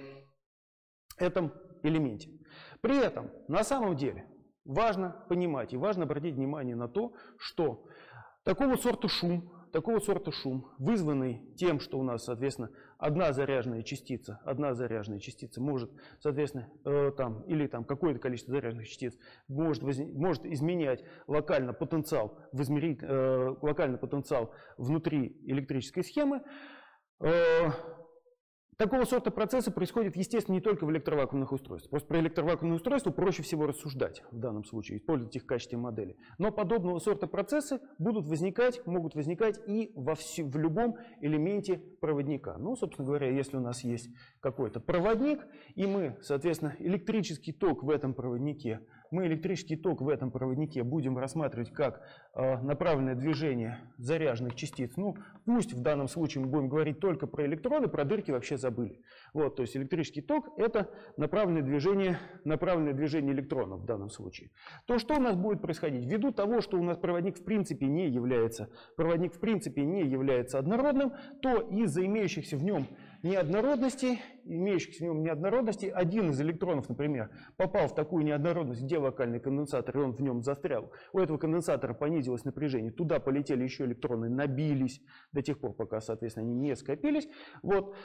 [SPEAKER 1] этом элементе. При этом, на самом деле, важно понимать и важно обратить внимание на то, что такого сорта шум, Такого сорта шум, вызванный тем, что у нас, соответственно, одна заряженная частица, одна заряженная частица может, соответственно, э, там, или там какое-то количество заряженных частиц может, возник, может изменять локально потенциал, в измерить, э, локально потенциал внутри электрической схемы. Э, Такого сорта процессы происходят, естественно, не только в электровакуумных устройствах. Просто про электровакуумные устройства проще всего рассуждать в данном случае, использовать их в качестве модели. Но подобного сорта процессы будут возникать, могут возникать и во всю, в любом элементе проводника. Ну, собственно говоря, если у нас есть какой-то проводник, и мы, соответственно, электрический ток в этом проводнике, мы электрический ток в этом проводнике будем рассматривать как э, направленное движение заряженных частиц. Ну, пусть в данном случае мы будем говорить только про электроны, про дырки вообще забыли. Вот, то есть электрический ток — это направленное движение, направленное движение электронов в данном случае. То, что у нас будет происходить? Ввиду того, что у нас проводник в принципе не является, проводник в принципе не является однородным, то из-за имеющихся в нем неоднородностей, имеющихся в нем неоднородностей, один из электронов, например, попал в такую неоднородность, где локальный конденсатор, и он в нем застрял. У этого конденсатора понизилось напряжение, туда полетели еще электроны, набились до тех пор, пока, соответственно, они не скопились. Вот.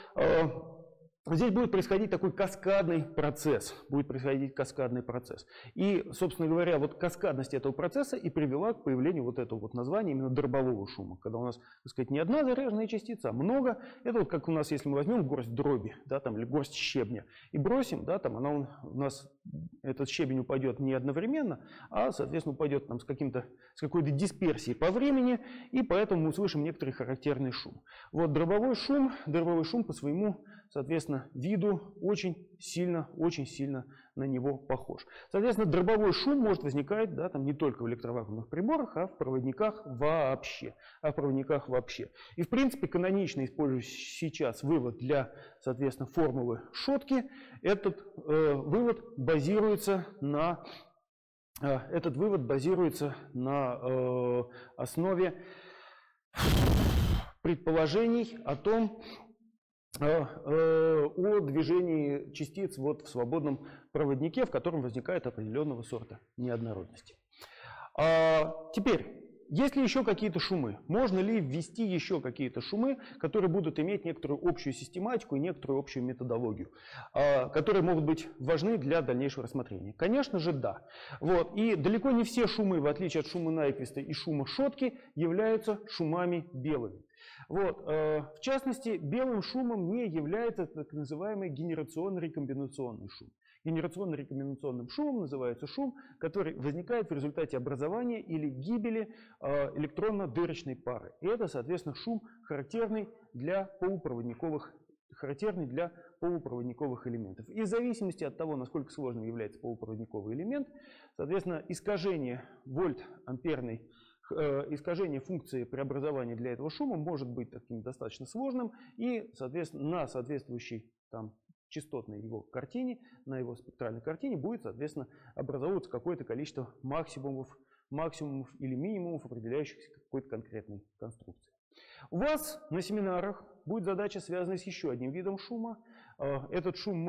[SPEAKER 1] Здесь будет происходить такой каскадный процесс. Будет происходить каскадный процесс. И, собственно говоря, вот каскадность этого процесса и привела к появлению вот этого вот названия именно дробового шума. Когда у нас, так сказать, не одна заряженная частица, а много. Это вот как у нас, если мы возьмем горсть дроби, да, там, или горсть щебня, и бросим, да, там, она у нас, этот щебень упадет не одновременно, а, соответственно, упадет там, с, каким-то, с какой-то дисперсией по времени, и поэтому мы услышим некоторый характерный шум. Вот дробовой шум, дробовой шум по своему, соответственно, виду очень сильно, очень сильно на него похож. Соответственно, дробовой шум может возникать, да, там, не только в электровакуумных приборах, а в проводниках вообще. А в проводниках вообще. И, в принципе, канонично использующий сейчас вывод для, соответственно, формулы Шотки, этот э, вывод базируется на, э, этот вывод базируется на э, основе предположений о том, о движении частиц вот в свободном проводнике, в котором возникает определенного сорта неоднородности. А теперь, есть ли еще какие-то шумы? Можно ли ввести еще какие-то шумы, которые будут иметь некоторую общую систематику и некоторую общую методологию, которые могут быть важны для дальнейшего рассмотрения? Конечно же, да. Вот. И далеко не все шумы, в отличие от шума Найквиста и шума Шотки, являются шумами белыми. Вот. В частности, белым шумом не является так называемый генерационно-рекомбинационный шум. Генерационно-рекомбинационным шумом называется шум, который возникает в результате образования или гибели электронно-дырочной пары. И это, соответственно, шум, характерный для полупроводниковых, характерный для полупроводниковых элементов. И в зависимости от того, насколько сложным является полупроводниковый элемент, соответственно, искажение вольт-амперной искажение функции преобразования для этого шума может быть таким достаточно сложным, и, соответственно, на соответствующей там частотной его картине, на его спектральной картине будет, соответственно, образовываться какое-то количество максимумов, максимумов или минимумов, определяющихся какой-то конкретной конструкции. У вас на семинарах будет задача, связанная с еще одним видом шума. Этот шум мы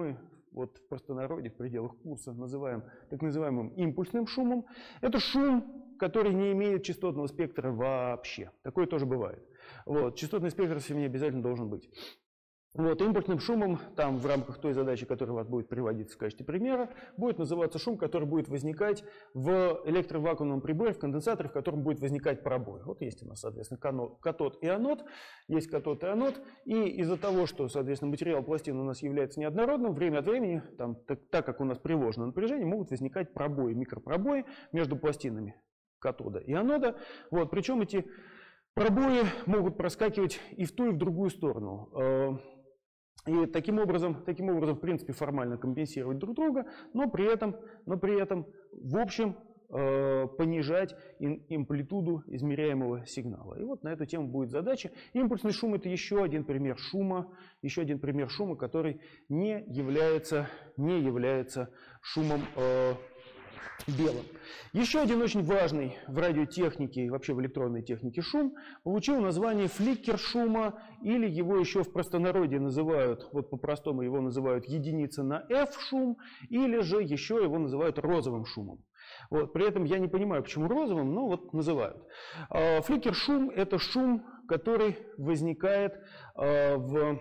[SPEAKER 1] вот в простонародье, в пределах курса, называем так называемым импульсным шумом. Это шум, который не имеет частотного спектра вообще. Такое тоже бывает. Вот, частотный спектр сегодня обязательно должен быть. Вот, импульсным шумом, там в рамках той задачи, которая у вас будет приводиться в качестве примера, будет называться шум, который будет возникать в электровакуумном приборе, в конденсаторе, в котором будет возникать пробой. Вот есть у нас, соответственно, катод и анод, есть катод и анод, и из-за того, что, соответственно, материал пластины у нас является неоднородным, время от времени, там, так, так как у нас приложено напряжение, могут возникать пробои, микропробои между пластинами катода и анода. Вот, причем эти пробои могут проскакивать и в ту, и в другую сторону. И таким образом, таким образом, в принципе, формально компенсировать друг друга, но при этом, но при этом в общем, э, понижать амплитуду измеряемого сигнала. И вот на эту тему будет задача. Импульсный шум — это еще один пример шума, еще один пример шума, который не является, не является шумом э, белым. Еще один очень важный в радиотехнике и вообще в электронной технике шум получил название фликер шума, или его еще в простонародье называют, вот по-простому его называют единица на F шум, или же еще его называют розовым шумом. Вот, при этом я не понимаю, почему розовым, но вот называют. Фликер шум — это шум, который возникает в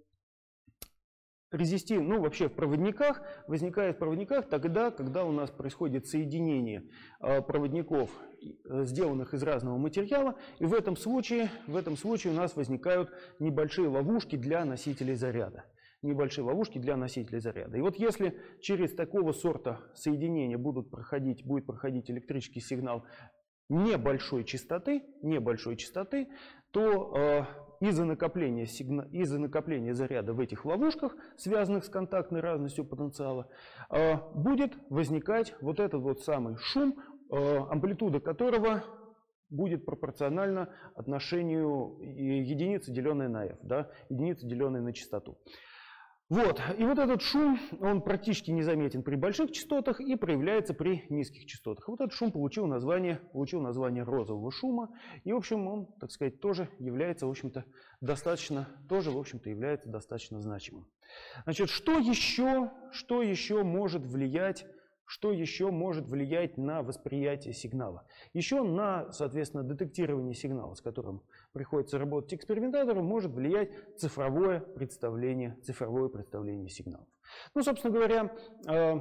[SPEAKER 1] резисти, ну вообще в проводниках, возникает в проводниках тогда, когда у нас происходит соединение проводников, сделанных из разного материала, и в этом случае, в этом случае у нас возникают небольшие ловушки для носителей заряда. Небольшие ловушки для носителей заряда. И вот если через такого сорта соединения будут проходить, будет проходить электрический сигнал небольшой частоты, небольшой частоты, то э, из-за накопления, сигна... из-за накопления заряда в этих ловушках, связанных с контактной разностью потенциала, э, будет возникать вот этот вот самый шум, э, амплитуда которого будет пропорциональна отношению единицы, деленной на f, да, единицы, деленной на частоту. Вот. И вот этот шум, он практически незаметен при больших частотах и проявляется при низких частотах. Вот этот шум получил название, получил название розового шума. И, в общем, он, так сказать, тоже является, в общем-то, достаточно, тоже, в общем-то, является достаточно значимым. Значит, что еще, что еще может влиять, что еще может влиять на восприятие сигнала? Еще на, соответственно, детектирование сигнала, с которым приходится работать экспериментатору, может влиять цифровое представление, цифровое представление сигналов. Ну, собственно говоря, э,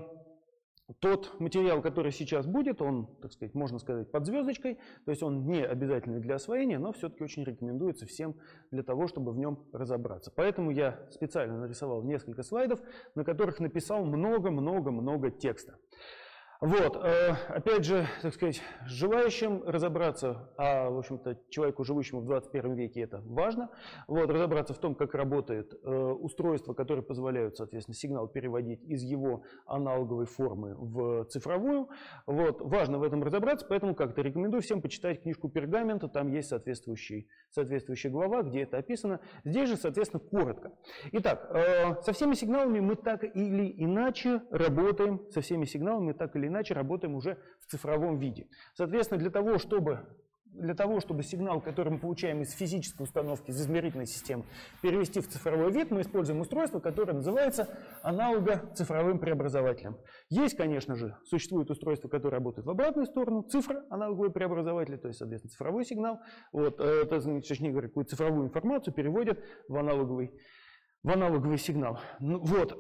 [SPEAKER 1] тот материал, который сейчас будет, он, так сказать, можно сказать, под звездочкой, то есть он не обязательный для освоения, но все-таки очень рекомендуется всем для того, чтобы в нем разобраться. Поэтому я специально нарисовал несколько слайдов, на которых написал много-много-много текста. Вот, э, опять же, так сказать, желающим разобраться, а, в общем-то, человеку, живущему в двадцать первом веке, это важно, вот, разобраться в том, как работает э, устройство, которое позволяет, соответственно, сигнал переводить из его аналоговой формы в цифровую. Вот, важно в этом разобраться, поэтому как-то рекомендую всем почитать книжку «Пергамента», там есть соответствующий, соответствующая глава, где это описано. Здесь же, соответственно, коротко. Итак, э, со всеми сигналами мы так или иначе работаем, со всеми сигналами так или иначе иначе работаем уже в цифровом виде. Соответственно, для того, чтобы, для того, чтобы сигнал, который мы получаем из физической установки, из измерительной системы, перевести в цифровой вид, мы используем устройство, которое называется аналого-цифровым преобразователем. Есть, конечно же, существует устройство, которое работает в обратную сторону, цифра, аналоговый преобразователь, то есть, соответственно, цифровой сигнал, вот, это, точнее говоря, какую-то цифровую информацию переводят в аналоговый, в аналоговый сигнал. Ну, вот.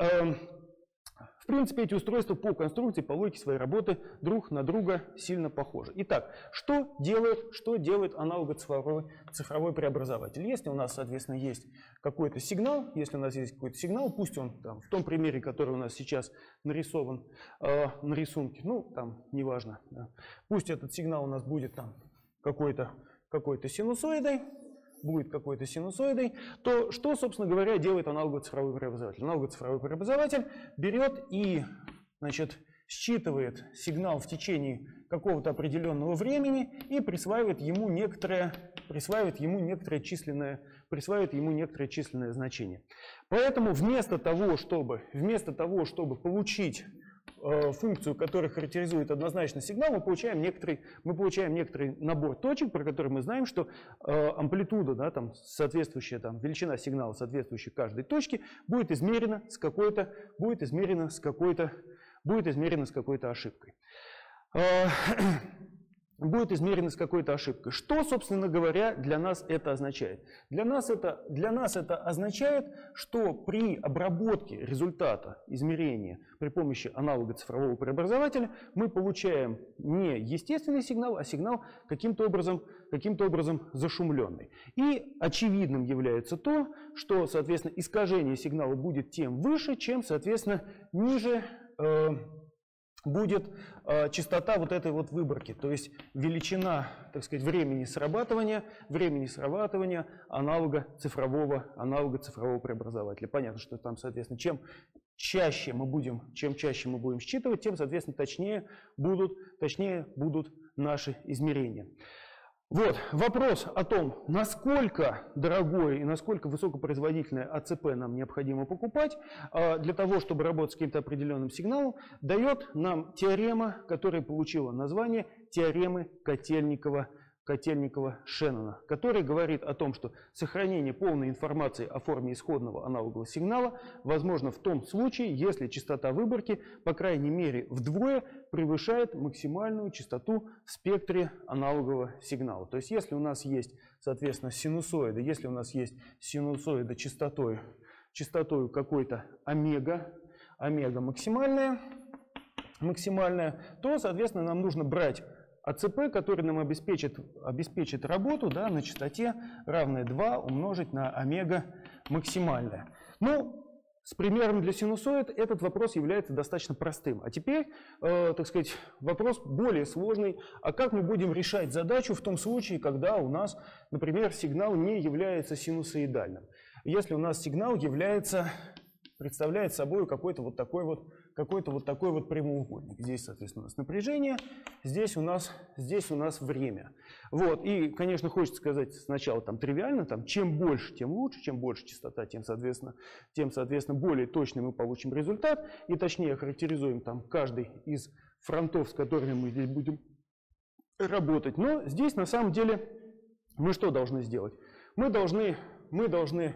[SPEAKER 1] В принципе, эти устройства по конструкции, по логике своей работы друг на друга сильно похожи. Итак, что делает, что делает аналого-цифровой цифровой преобразователь? Если у нас, соответственно, есть какой-то сигнал, если у нас есть какой-то сигнал, пусть он там, в том примере, который у нас сейчас нарисован э, на рисунке, ну, там, неважно, да, пусть этот сигнал у нас будет там какой-то какой-то синусоидой, будет какой-то синусоидой, то что, собственно говоря, делает аналогово-цифровой преобразователь? Аналогово-цифровой преобразователь берет и, значит, считывает сигнал в течение какого-то определенного времени и присваивает ему некоторое, присваивает ему некоторое численное, присваивает ему некоторое численное значение. Поэтому вместо того, чтобы, вместо того, чтобы получить функцию, которая характеризует однозначно сигнал, мы получаем некоторый, мы получаем некоторый набор точек, про который мы знаем, что амплитуда, да, там, соответствующая там, величина сигнала, соответствующая каждой точке, будет измерена с какой-то, будет измерена с какой-то, будет измерена с какой-то ошибкой. будет измерено с какой-то ошибкой. Что, собственно говоря, для нас это означает? Для нас это, для нас это означает, что при обработке результата измерения при помощи аналога цифрового преобразователя мы получаем не естественный сигнал, а сигнал каким-то образом, каким-то образом зашумленный. И очевидным является то, что, соответственно, искажение сигнала будет тем выше, чем, соответственно, ниже э, будет э, частота вот этой вот выборки, то есть величина, так сказать, времени срабатывания, времени срабатывания аналога цифрового, аналога цифрового преобразователя. Понятно, что там, соответственно, чем чаще мы будем, чем чаще мы будем считывать, тем, соответственно, точнее будут, точнее будут наши измерения. Вот, вопрос о том, насколько дорогое и насколько высокопроизводительное АЦП нам необходимо покупать для того, чтобы работать с каким-то определенным сигналом, дает нам теорема, которая получила название теоремы Котельникова, Котельникова-Шеннона, который говорит о том, что сохранение полной информации о форме исходного аналогового сигнала возможно в том случае, если частота выборки, по крайней мере, вдвое превышает максимальную частоту в спектре аналогового сигнала. То есть, если у нас есть, соответственно, синусоида, если у нас есть синусоида частотой, частотой какой-то омега, омега максимальная, максимальная, то, соответственно, нам нужно брать АЦП, который нам обеспечит, обеспечит работу, да, на частоте равной два умножить на омега максимальная. Ну, с примером для синусоид этот вопрос является достаточно простым. А теперь, э, так сказать, вопрос более сложный. А как мы будем решать задачу в том случае, когда у нас, например, сигнал не является синусоидальным? Если у нас сигнал является, представляет собой какой-то вот такой вот какой-то вот такой вот прямоугольник. Здесь, соответственно, у нас напряжение, здесь у нас, здесь у нас время. Вот. И, конечно, хочется сказать сначала там тривиально, там, чем больше, тем лучше, чем больше частота, тем, соответственно, тем, соответственно, более точный мы получим результат, и точнее характеризуем там каждый из фронтов, с которыми мы здесь будем работать. Но здесь, на самом деле, мы что должны сделать? Мы должны, мы должны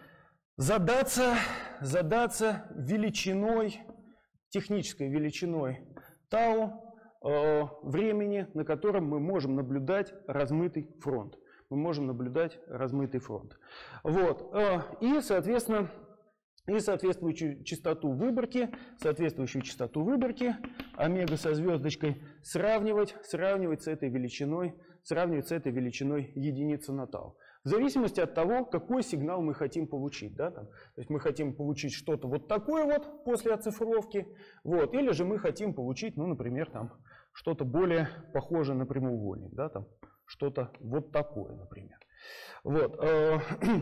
[SPEAKER 1] задаться, задаться величиной, технической величиной тау э, времени, на котором мы можем наблюдать размытый фронт. Мы можем наблюдать размытый фронт. Вот. Э, и, соответственно, и соответствующую частоту выборки, соответствующую частоту выборки, омега со звездочкой, сравнивать, сравнивать с этой величиной, сравнивать с этой величиной единицы на тау. В зависимости от того, какой сигнал мы хотим получить. Да, там. То есть мы хотим получить что-то вот такое вот после оцифровки, вот, или же мы хотим получить, ну, например, там, что-то более похожее на прямоугольник, да, там, что-то вот такое, например. Вот, э,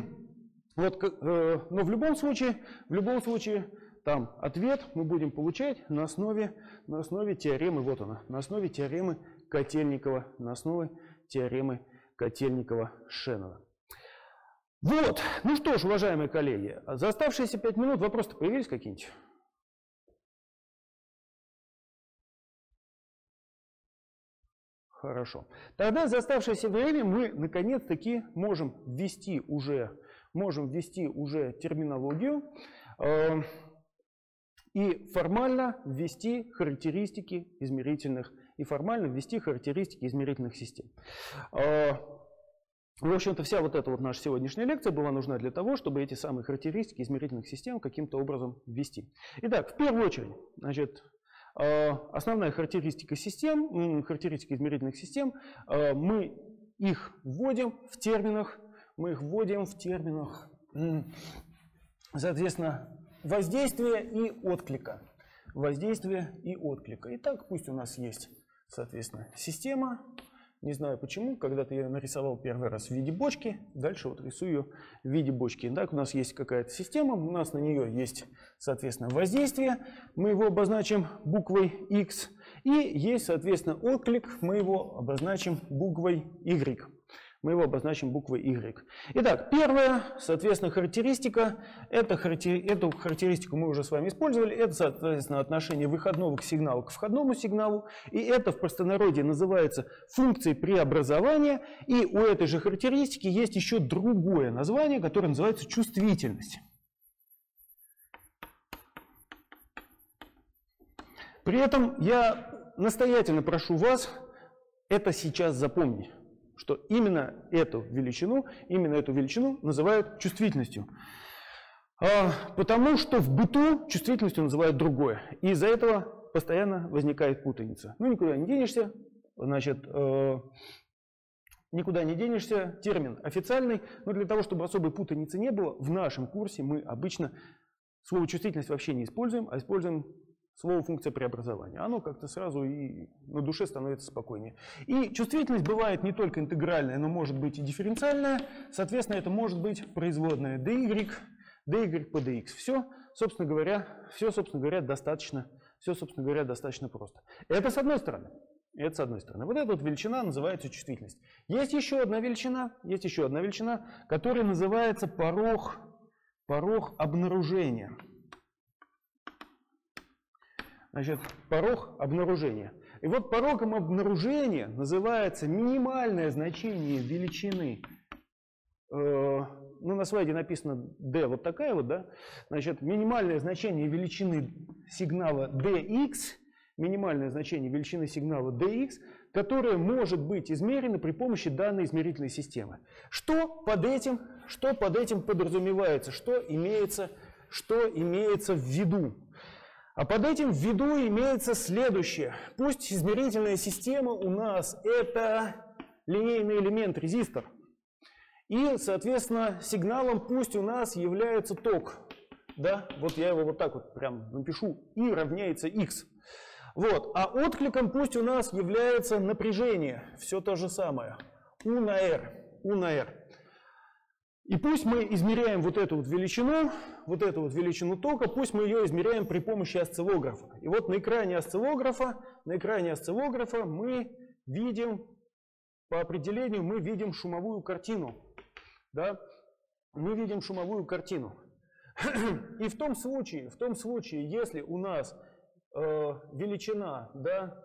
[SPEAKER 1] вот, э, но в любом случае, в любом случае, там ответ мы будем получать на основе, на основе теоремы, вот она, на основе теоремы Котельникова, на основе теоремы Котельникова-Шеннона. Вот, ну что ж, уважаемые коллеги, за оставшиеся пять минут вопросы-то появились какие-нибудь? Хорошо. Тогда за оставшееся время мы наконец-таки можем ввести уже, можем ввести уже терминологию э, и формально ввести характеристики измерительных и формально ввести характеристики измерительных систем. Э, В общем-то, вся вот эта вот наша сегодняшняя лекция была нужна для того, чтобы эти самые характеристики измерительных систем каким-то образом ввести. Итак, в первую очередь, значит, основная характеристика систем, характеристики измерительных систем, мы их вводим в терминах, мы их вводим в терминах, соответственно, воздействия и отклика. Воздействия и отклика. Итак, пусть у нас есть, соответственно, система. Не знаю почему, когда-то я нарисовал первый раз в виде бочки, дальше вот рисую ее в виде бочки. Так, у нас есть какая-то система, у нас на нее есть, соответственно, воздействие, мы его обозначим буквой X, и есть, соответственно, отклик, мы его обозначим буквой Y. Мы его обозначим буквой Y. Итак, первая, соответственно, характеристика. Это характер... Эту характеристику мы уже с вами использовали. Это, соответственно, отношение выходного к сигналу к входному сигналу. И это в простонародье называется функцией преобразования. И у этой же характеристики есть еще другое название, которое называется чувствительность. При этом я настоятельно прошу вас это сейчас запомнить, что именно эту величину, именно эту величину называют чувствительностью. Потому что в быту чувствительностью называют другое. И из-за этого постоянно возникает путаница. Ну, никуда не денешься. Значит, никуда не денешься. Термин официальный. Но для того, чтобы особой путаницы не было, в нашем курсе мы обычно слово чувствительность вообще не используем, а используем слово функция преобразования. Оно как-то сразу и на душе становится спокойнее. И чувствительность бывает не только интегральная, но может быть и дифференциальная. Соответственно, это может быть производная dy, dy по dx. Все, собственно говоря, все, собственно говоря, достаточно, все, собственно говоря, достаточно просто. Это с одной стороны. Это с одной стороны. Вот эта вот величина называется чувствительность. Есть еще одна величина, есть еще одна величина, которая называется порог, порог обнаружения. Значит, порог обнаружения. И вот порогом обнаружения называется минимальное значение величины. Э, ну, на слайде написано d вот такая вот, да? Значит, минимальное значение величины сигнала dx, минимальное значение величины сигнала dx, которое может быть измерено при помощи данной измерительной системы. Что под этим, что под этим подразумевается, что имеется, что имеется в виду? А под этим в виду имеется следующее. Пусть измерительная система у нас это линейный элемент резистор. И, соответственно, сигналом пусть у нас является ток. Да? Вот я его вот так вот прям напишу. И равняется X. Вот. А откликом пусть у нас является напряжение. Все то же самое. U на R. U на R. И пусть мы измеряем вот эту вот величину, вот эту вот величину тока, пусть мы ее измеряем при помощи осциллографа. И вот на экране осциллографа, на экране осциллографа мы видим, по определению, мы видим шумовую картину. Да? Мы видим шумовую картину. И в том случае, в том случае, если у нас э, величина, да,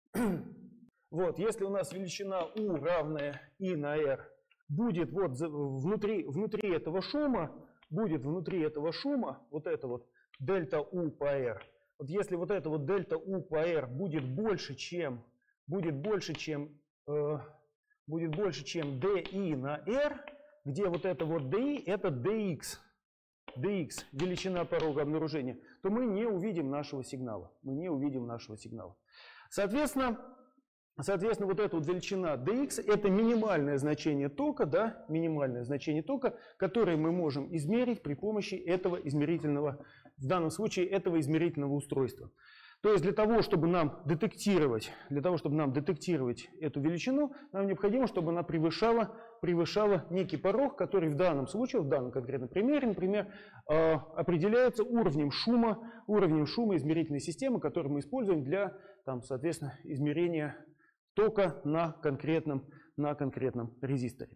[SPEAKER 1] вот, если у нас величина U равная I на R, будет вот внутри, внутри этого шума, будет внутри этого шума вот это вот дельта U по R. Вот если вот это вот дельта U по R будет больше, чем, будет больше, чем, э, будет больше, чем di на R, где вот это вот di, это dx, dx, величина порога обнаружения, то мы не увидим нашего сигнала. Мы не увидим нашего сигнала. Соответственно, Соответственно, вот эта вот величина dx – это минимальное значение тока, да, минимальное значение тока, которое мы можем измерить при помощи этого измерительного, в данном случае этого измерительного устройства. То есть для того, чтобы нам детектировать, для того, чтобы нам детектировать эту величину, нам необходимо, чтобы она превышала, превышала некий порог, который в данном случае, в данном конкретном примере, например, определяется уровнем шума, уровнем шума измерительной системы, которую мы используем для, там, соответственно, измерения тока на конкретном, на конкретном резисторе.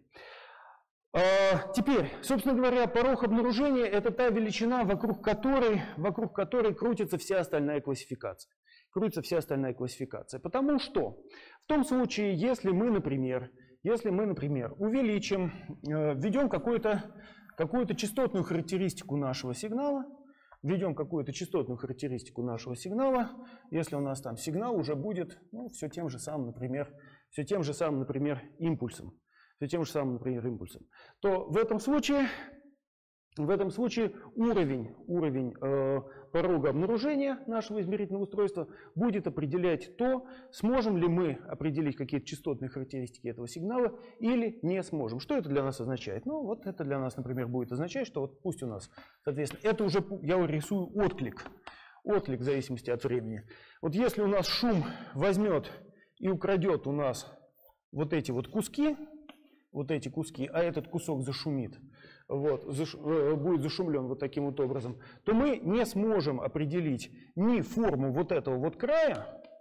[SPEAKER 1] А, теперь, собственно говоря, порог обнаружения – это та величина, вокруг которой, вокруг которой крутится вся остальная классификация. Крутится вся остальная классификация. Потому что в том случае, если мы, например, если мы, например, увеличим, введем какую-то какую-то частотную характеристику нашего сигнала, введем какую-то частотную характеристику нашего сигнала, если у нас там сигнал уже будет, ну, все тем же самым, например, все тем же самым, например, импульсом, все тем же самым, например, импульсом, то в этом случае, в этом случае уровень, уровень э, порога обнаружения нашего измерительного устройства будет определять то, сможем ли мы определить какие-то частотные характеристики этого сигнала или не сможем. Что это для нас означает? Ну, вот это для нас, например, будет означать, что вот пусть у нас, соответственно, это уже я рисую отклик, отклик в зависимости от времени. Вот если у нас шум возьмет и украдет у нас вот эти вот куски, вот эти куски, а этот кусок зашумит, вот, заш, будет зашумлен вот таким вот образом, то мы не сможем определить ни форму вот этого вот края,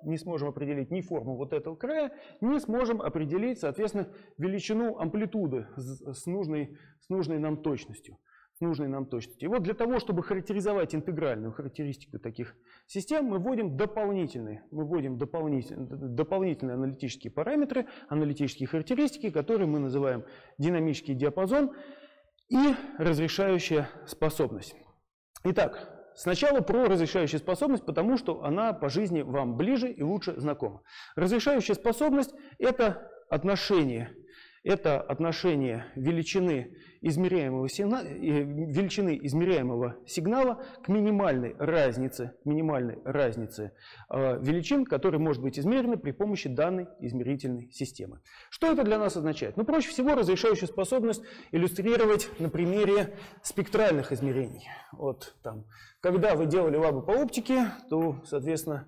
[SPEAKER 1] не сможем определить ни форму вот этого края, не сможем определить, соответственно, величину амплитуды с нужной, с нужной нам точностью. С нужной нам точностью. И вот для того, чтобы характеризовать интегральную характеристику таких систем, мы вводим дополнительные, мы вводим дополнительные, дополнительные аналитические параметры, аналитические характеристики, которые мы называем динамический диапазон и разрешающая способность. Итак, сначала про разрешающую способность, потому что она по жизни вам ближе и лучше знакома. Разрешающая способность – это отношение, это отношение величины измеряемого сигнала, величины измеряемого сигнала к минимальной разнице, минимальной разнице э, величин, которые может быть измерены при помощи данной измерительной системы. Что это для нас означает? Ну, проще всего разрешающую способность иллюстрировать на примере спектральных измерений. Вот там, когда вы делали лабы по оптике, то, соответственно,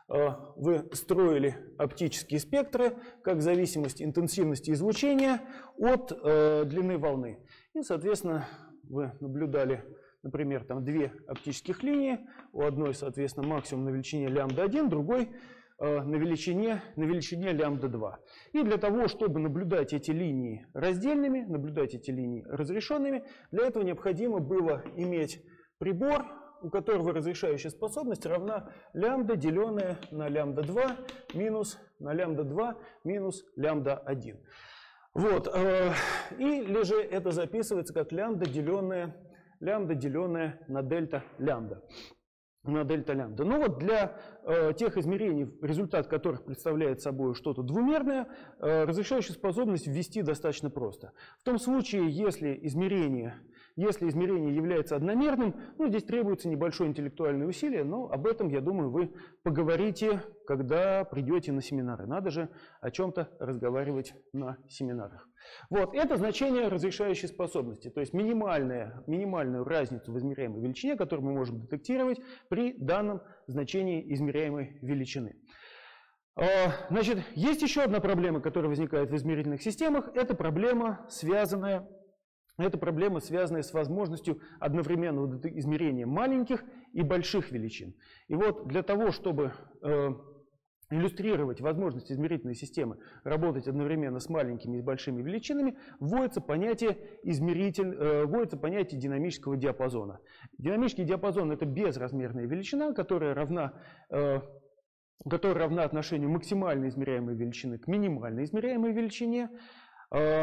[SPEAKER 1] вы строили оптические спектры как зависимость интенсивности излучения от э, длины волны. И, соответственно, вы наблюдали, например, там две оптических линии. У одной, соответственно, максимум на величине лямбда один, другой э, на величине, на величине лямбда два. И для того, чтобы наблюдать эти линии раздельными, наблюдать эти линии разрешенными, для этого необходимо было иметь прибор, у которого разрешающая способность равна лямбда, деленное на лямбда два минус на лямбда два минус лямбда один. Вот. Или же это записывается как лямбда, деленное, лямбда, деленное на дельта лямбда. На дельта лямбда. Но вот для э, тех измерений, результат которых представляет собой что-то двумерное, э, разрешающую способность ввести достаточно просто. В том случае, если измерение, если измерение является одномерным, ну, здесь требуется небольшое интеллектуальное усилие, но об этом, я думаю, вы поговорите, когда придете на семинары. Надо же о чем-то разговаривать на семинарах. Вот, это значение разрешающей способности, то есть минимальная, минимальную разницу в измеряемой величине, которую мы можем детектировать при данном значении измеряемой величины. Значит, есть еще одна проблема, которая возникает в измерительных системах. Это проблема, связанная, это проблема, связанная с возможностью одновременного измерения маленьких и больших величин. И вот для того, чтобы иллюстрировать возможность измерительной системы работать одновременно с маленькими и с большими величинами, вводится понятие, измеритель, э, вводится понятие динамического диапазона. Динамический диапазон – это безразмерная величина, которая равна, э, которая равна отношению максимально измеряемой величины к минимально измеряемой величине. Э,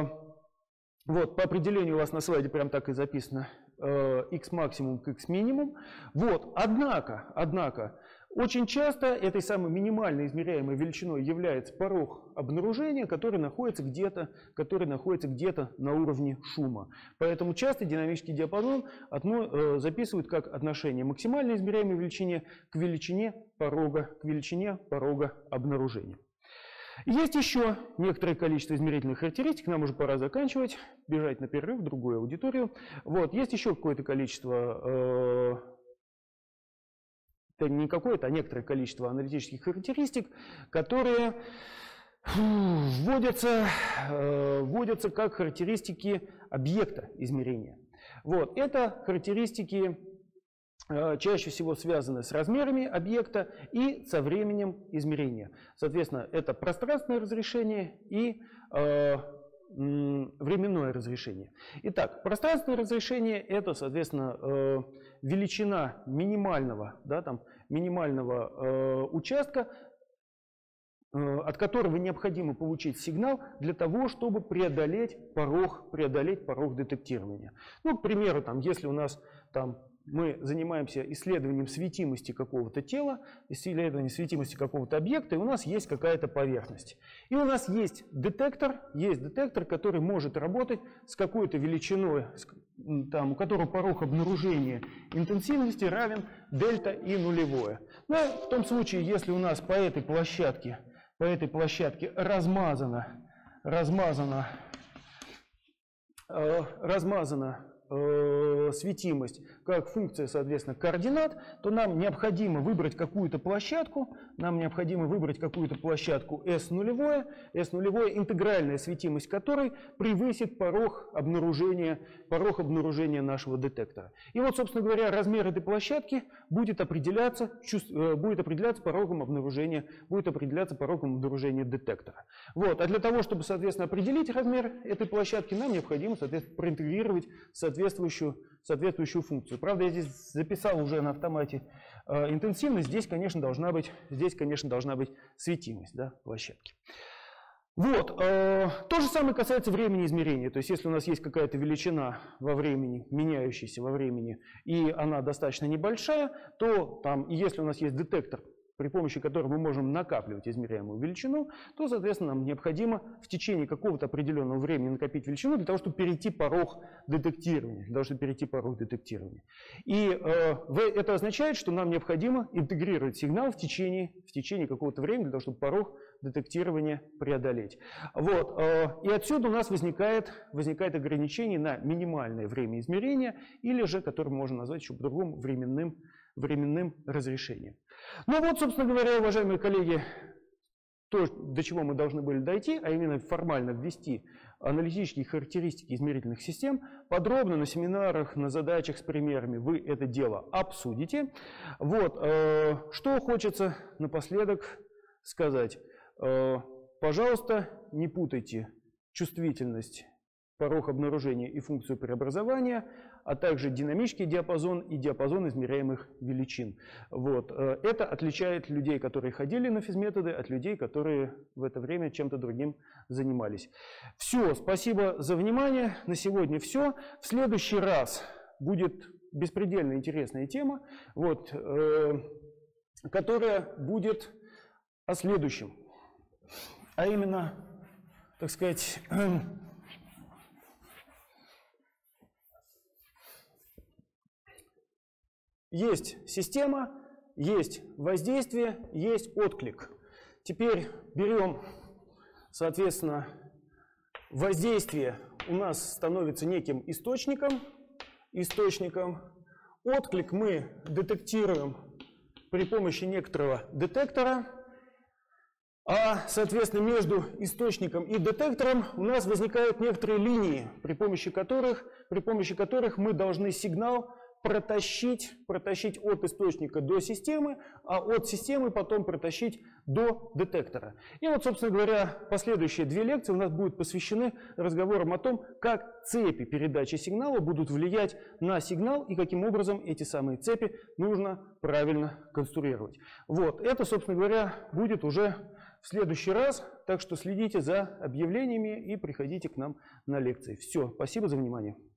[SPEAKER 1] вот, по определению у вас на слайде прям так и записано э, x максимум к x минимум. Вот, однако, однако, очень часто этой самой минимально измеряемой величиной является порог обнаружения, который находится где-то, который находится где-то на уровне шума. Поэтому часто динамический диапазон одно, э, записывают как отношение максимально измеряемой величине к величине порога, к величине порога обнаружения. Есть еще некоторое количество измерительных характеристик, нам уже пора заканчивать, бежать на перерыв в другую аудиторию. Вот, есть еще какое-то количество... Э, Это не какое-то, а некоторое количество аналитических характеристик, которые вводятся, вводятся как характеристики объекта измерения. Вот. Это характеристики чаще всего связаны с размерами объекта и со временем измерения. Соответственно, это пространственное разрешение и э, временное разрешение. Итак, пространственное разрешение – это, соответственно, э, величина минимального, да, там, минимального э, участка, э, от которого необходимо получить сигнал для того, чтобы преодолеть порог, преодолеть порог детектирования. Ну, к примеру, там, если у нас там, мы занимаемся исследованием светимости какого-то тела, исследованием светимости какого-то объекта, и у нас есть какая-то поверхность. И у нас есть детектор, есть детектор, который может работать с какой-то величиной, там, у которого порог обнаружения интенсивности равен дельта и нулевое. Но в том случае, если у нас по этой площадке, по этой площадке размазано, размазано, э, размазано э, светимость как функция, соответственно, координат, то нам необходимо выбрать какую-то площадку, нам необходимо выбрать какую-то площадку S нулевое, S нулевое, интегральная светимость которой превысит порог обнаружения, порог обнаружения нашего детектора. И вот, собственно говоря, размер этой площадки будет определяться, будет определяться порогом обнаружения, будет определяться порогом обнаружения детектора. Вот. А для того, чтобы, соответственно, определить размер этой площадки, нам необходимо, соответственно, проинтегрировать соответствующую, соответствующую функцию. Правда, я здесь записал уже на автомате э, интенсивность. Здесь, конечно, должна быть, здесь, конечно, должна быть светимость, да, площадки. Вот. Э, то же самое касается времени измерения. То есть, если у нас есть какая-то величина во времени, меняющаяся во времени, и она достаточно небольшая, то там, и если у нас есть детектор, при помощи которого мы можем накапливать измеряемую величину, то, соответственно, нам необходимо в течение какого-то определенного времени накопить величину для того, чтобы перейти порог детектирования. Для того, чтобы перейти порог детектирования. И э, это означает, что нам необходимо интегрировать сигнал в течение, в течение какого-то времени, для того, чтобы порог детектирования преодолеть. Вот, э, и отсюда у нас возникает, возникает ограничение на минимальное время измерения, или же, которое можно назвать еще по-другому временным, временным разрешением. Ну вот, собственно говоря, уважаемые коллеги, то, до чего мы должны были дойти, а именно формально ввести аналитические характеристики измерительных систем, подробно на семинарах, на задачах с примерами вы это дело обсудите. Вот, э, что хочется напоследок сказать. Э, пожалуйста, не путайте чувствительность, порог обнаружения и функцию преобразования, а также динамический диапазон и диапазон измеряемых величин. Вот. Это отличает людей, которые ходили на физметоды, от людей, которые в это время чем-то другим занимались. Все, спасибо за внимание. На сегодня все. В следующий раз будет беспредельно интересная тема, вот, э, которая будет о следующем. А именно, так сказать, есть система, есть воздействие, есть отклик. Теперь берем, соответственно, воздействие у нас становится неким источником. Источником. Отклик мы детектируем при помощи некоторого детектора. А, соответственно, между источником и детектором у нас возникают некоторые линии, при помощи которых, при помощи которых мы должны сигнал протащить, протащить от источника до системы, а от системы потом протащить до детектора. И вот, собственно говоря, последующие две лекции у нас будут посвящены разговорам о том, как цепи передачи сигнала будут влиять на сигнал и каким образом эти самые цепи нужно правильно конструировать. Вот, это, собственно говоря, будет уже в следующий раз, так что следите за объявлениями и приходите к нам на лекции. Все, спасибо за внимание.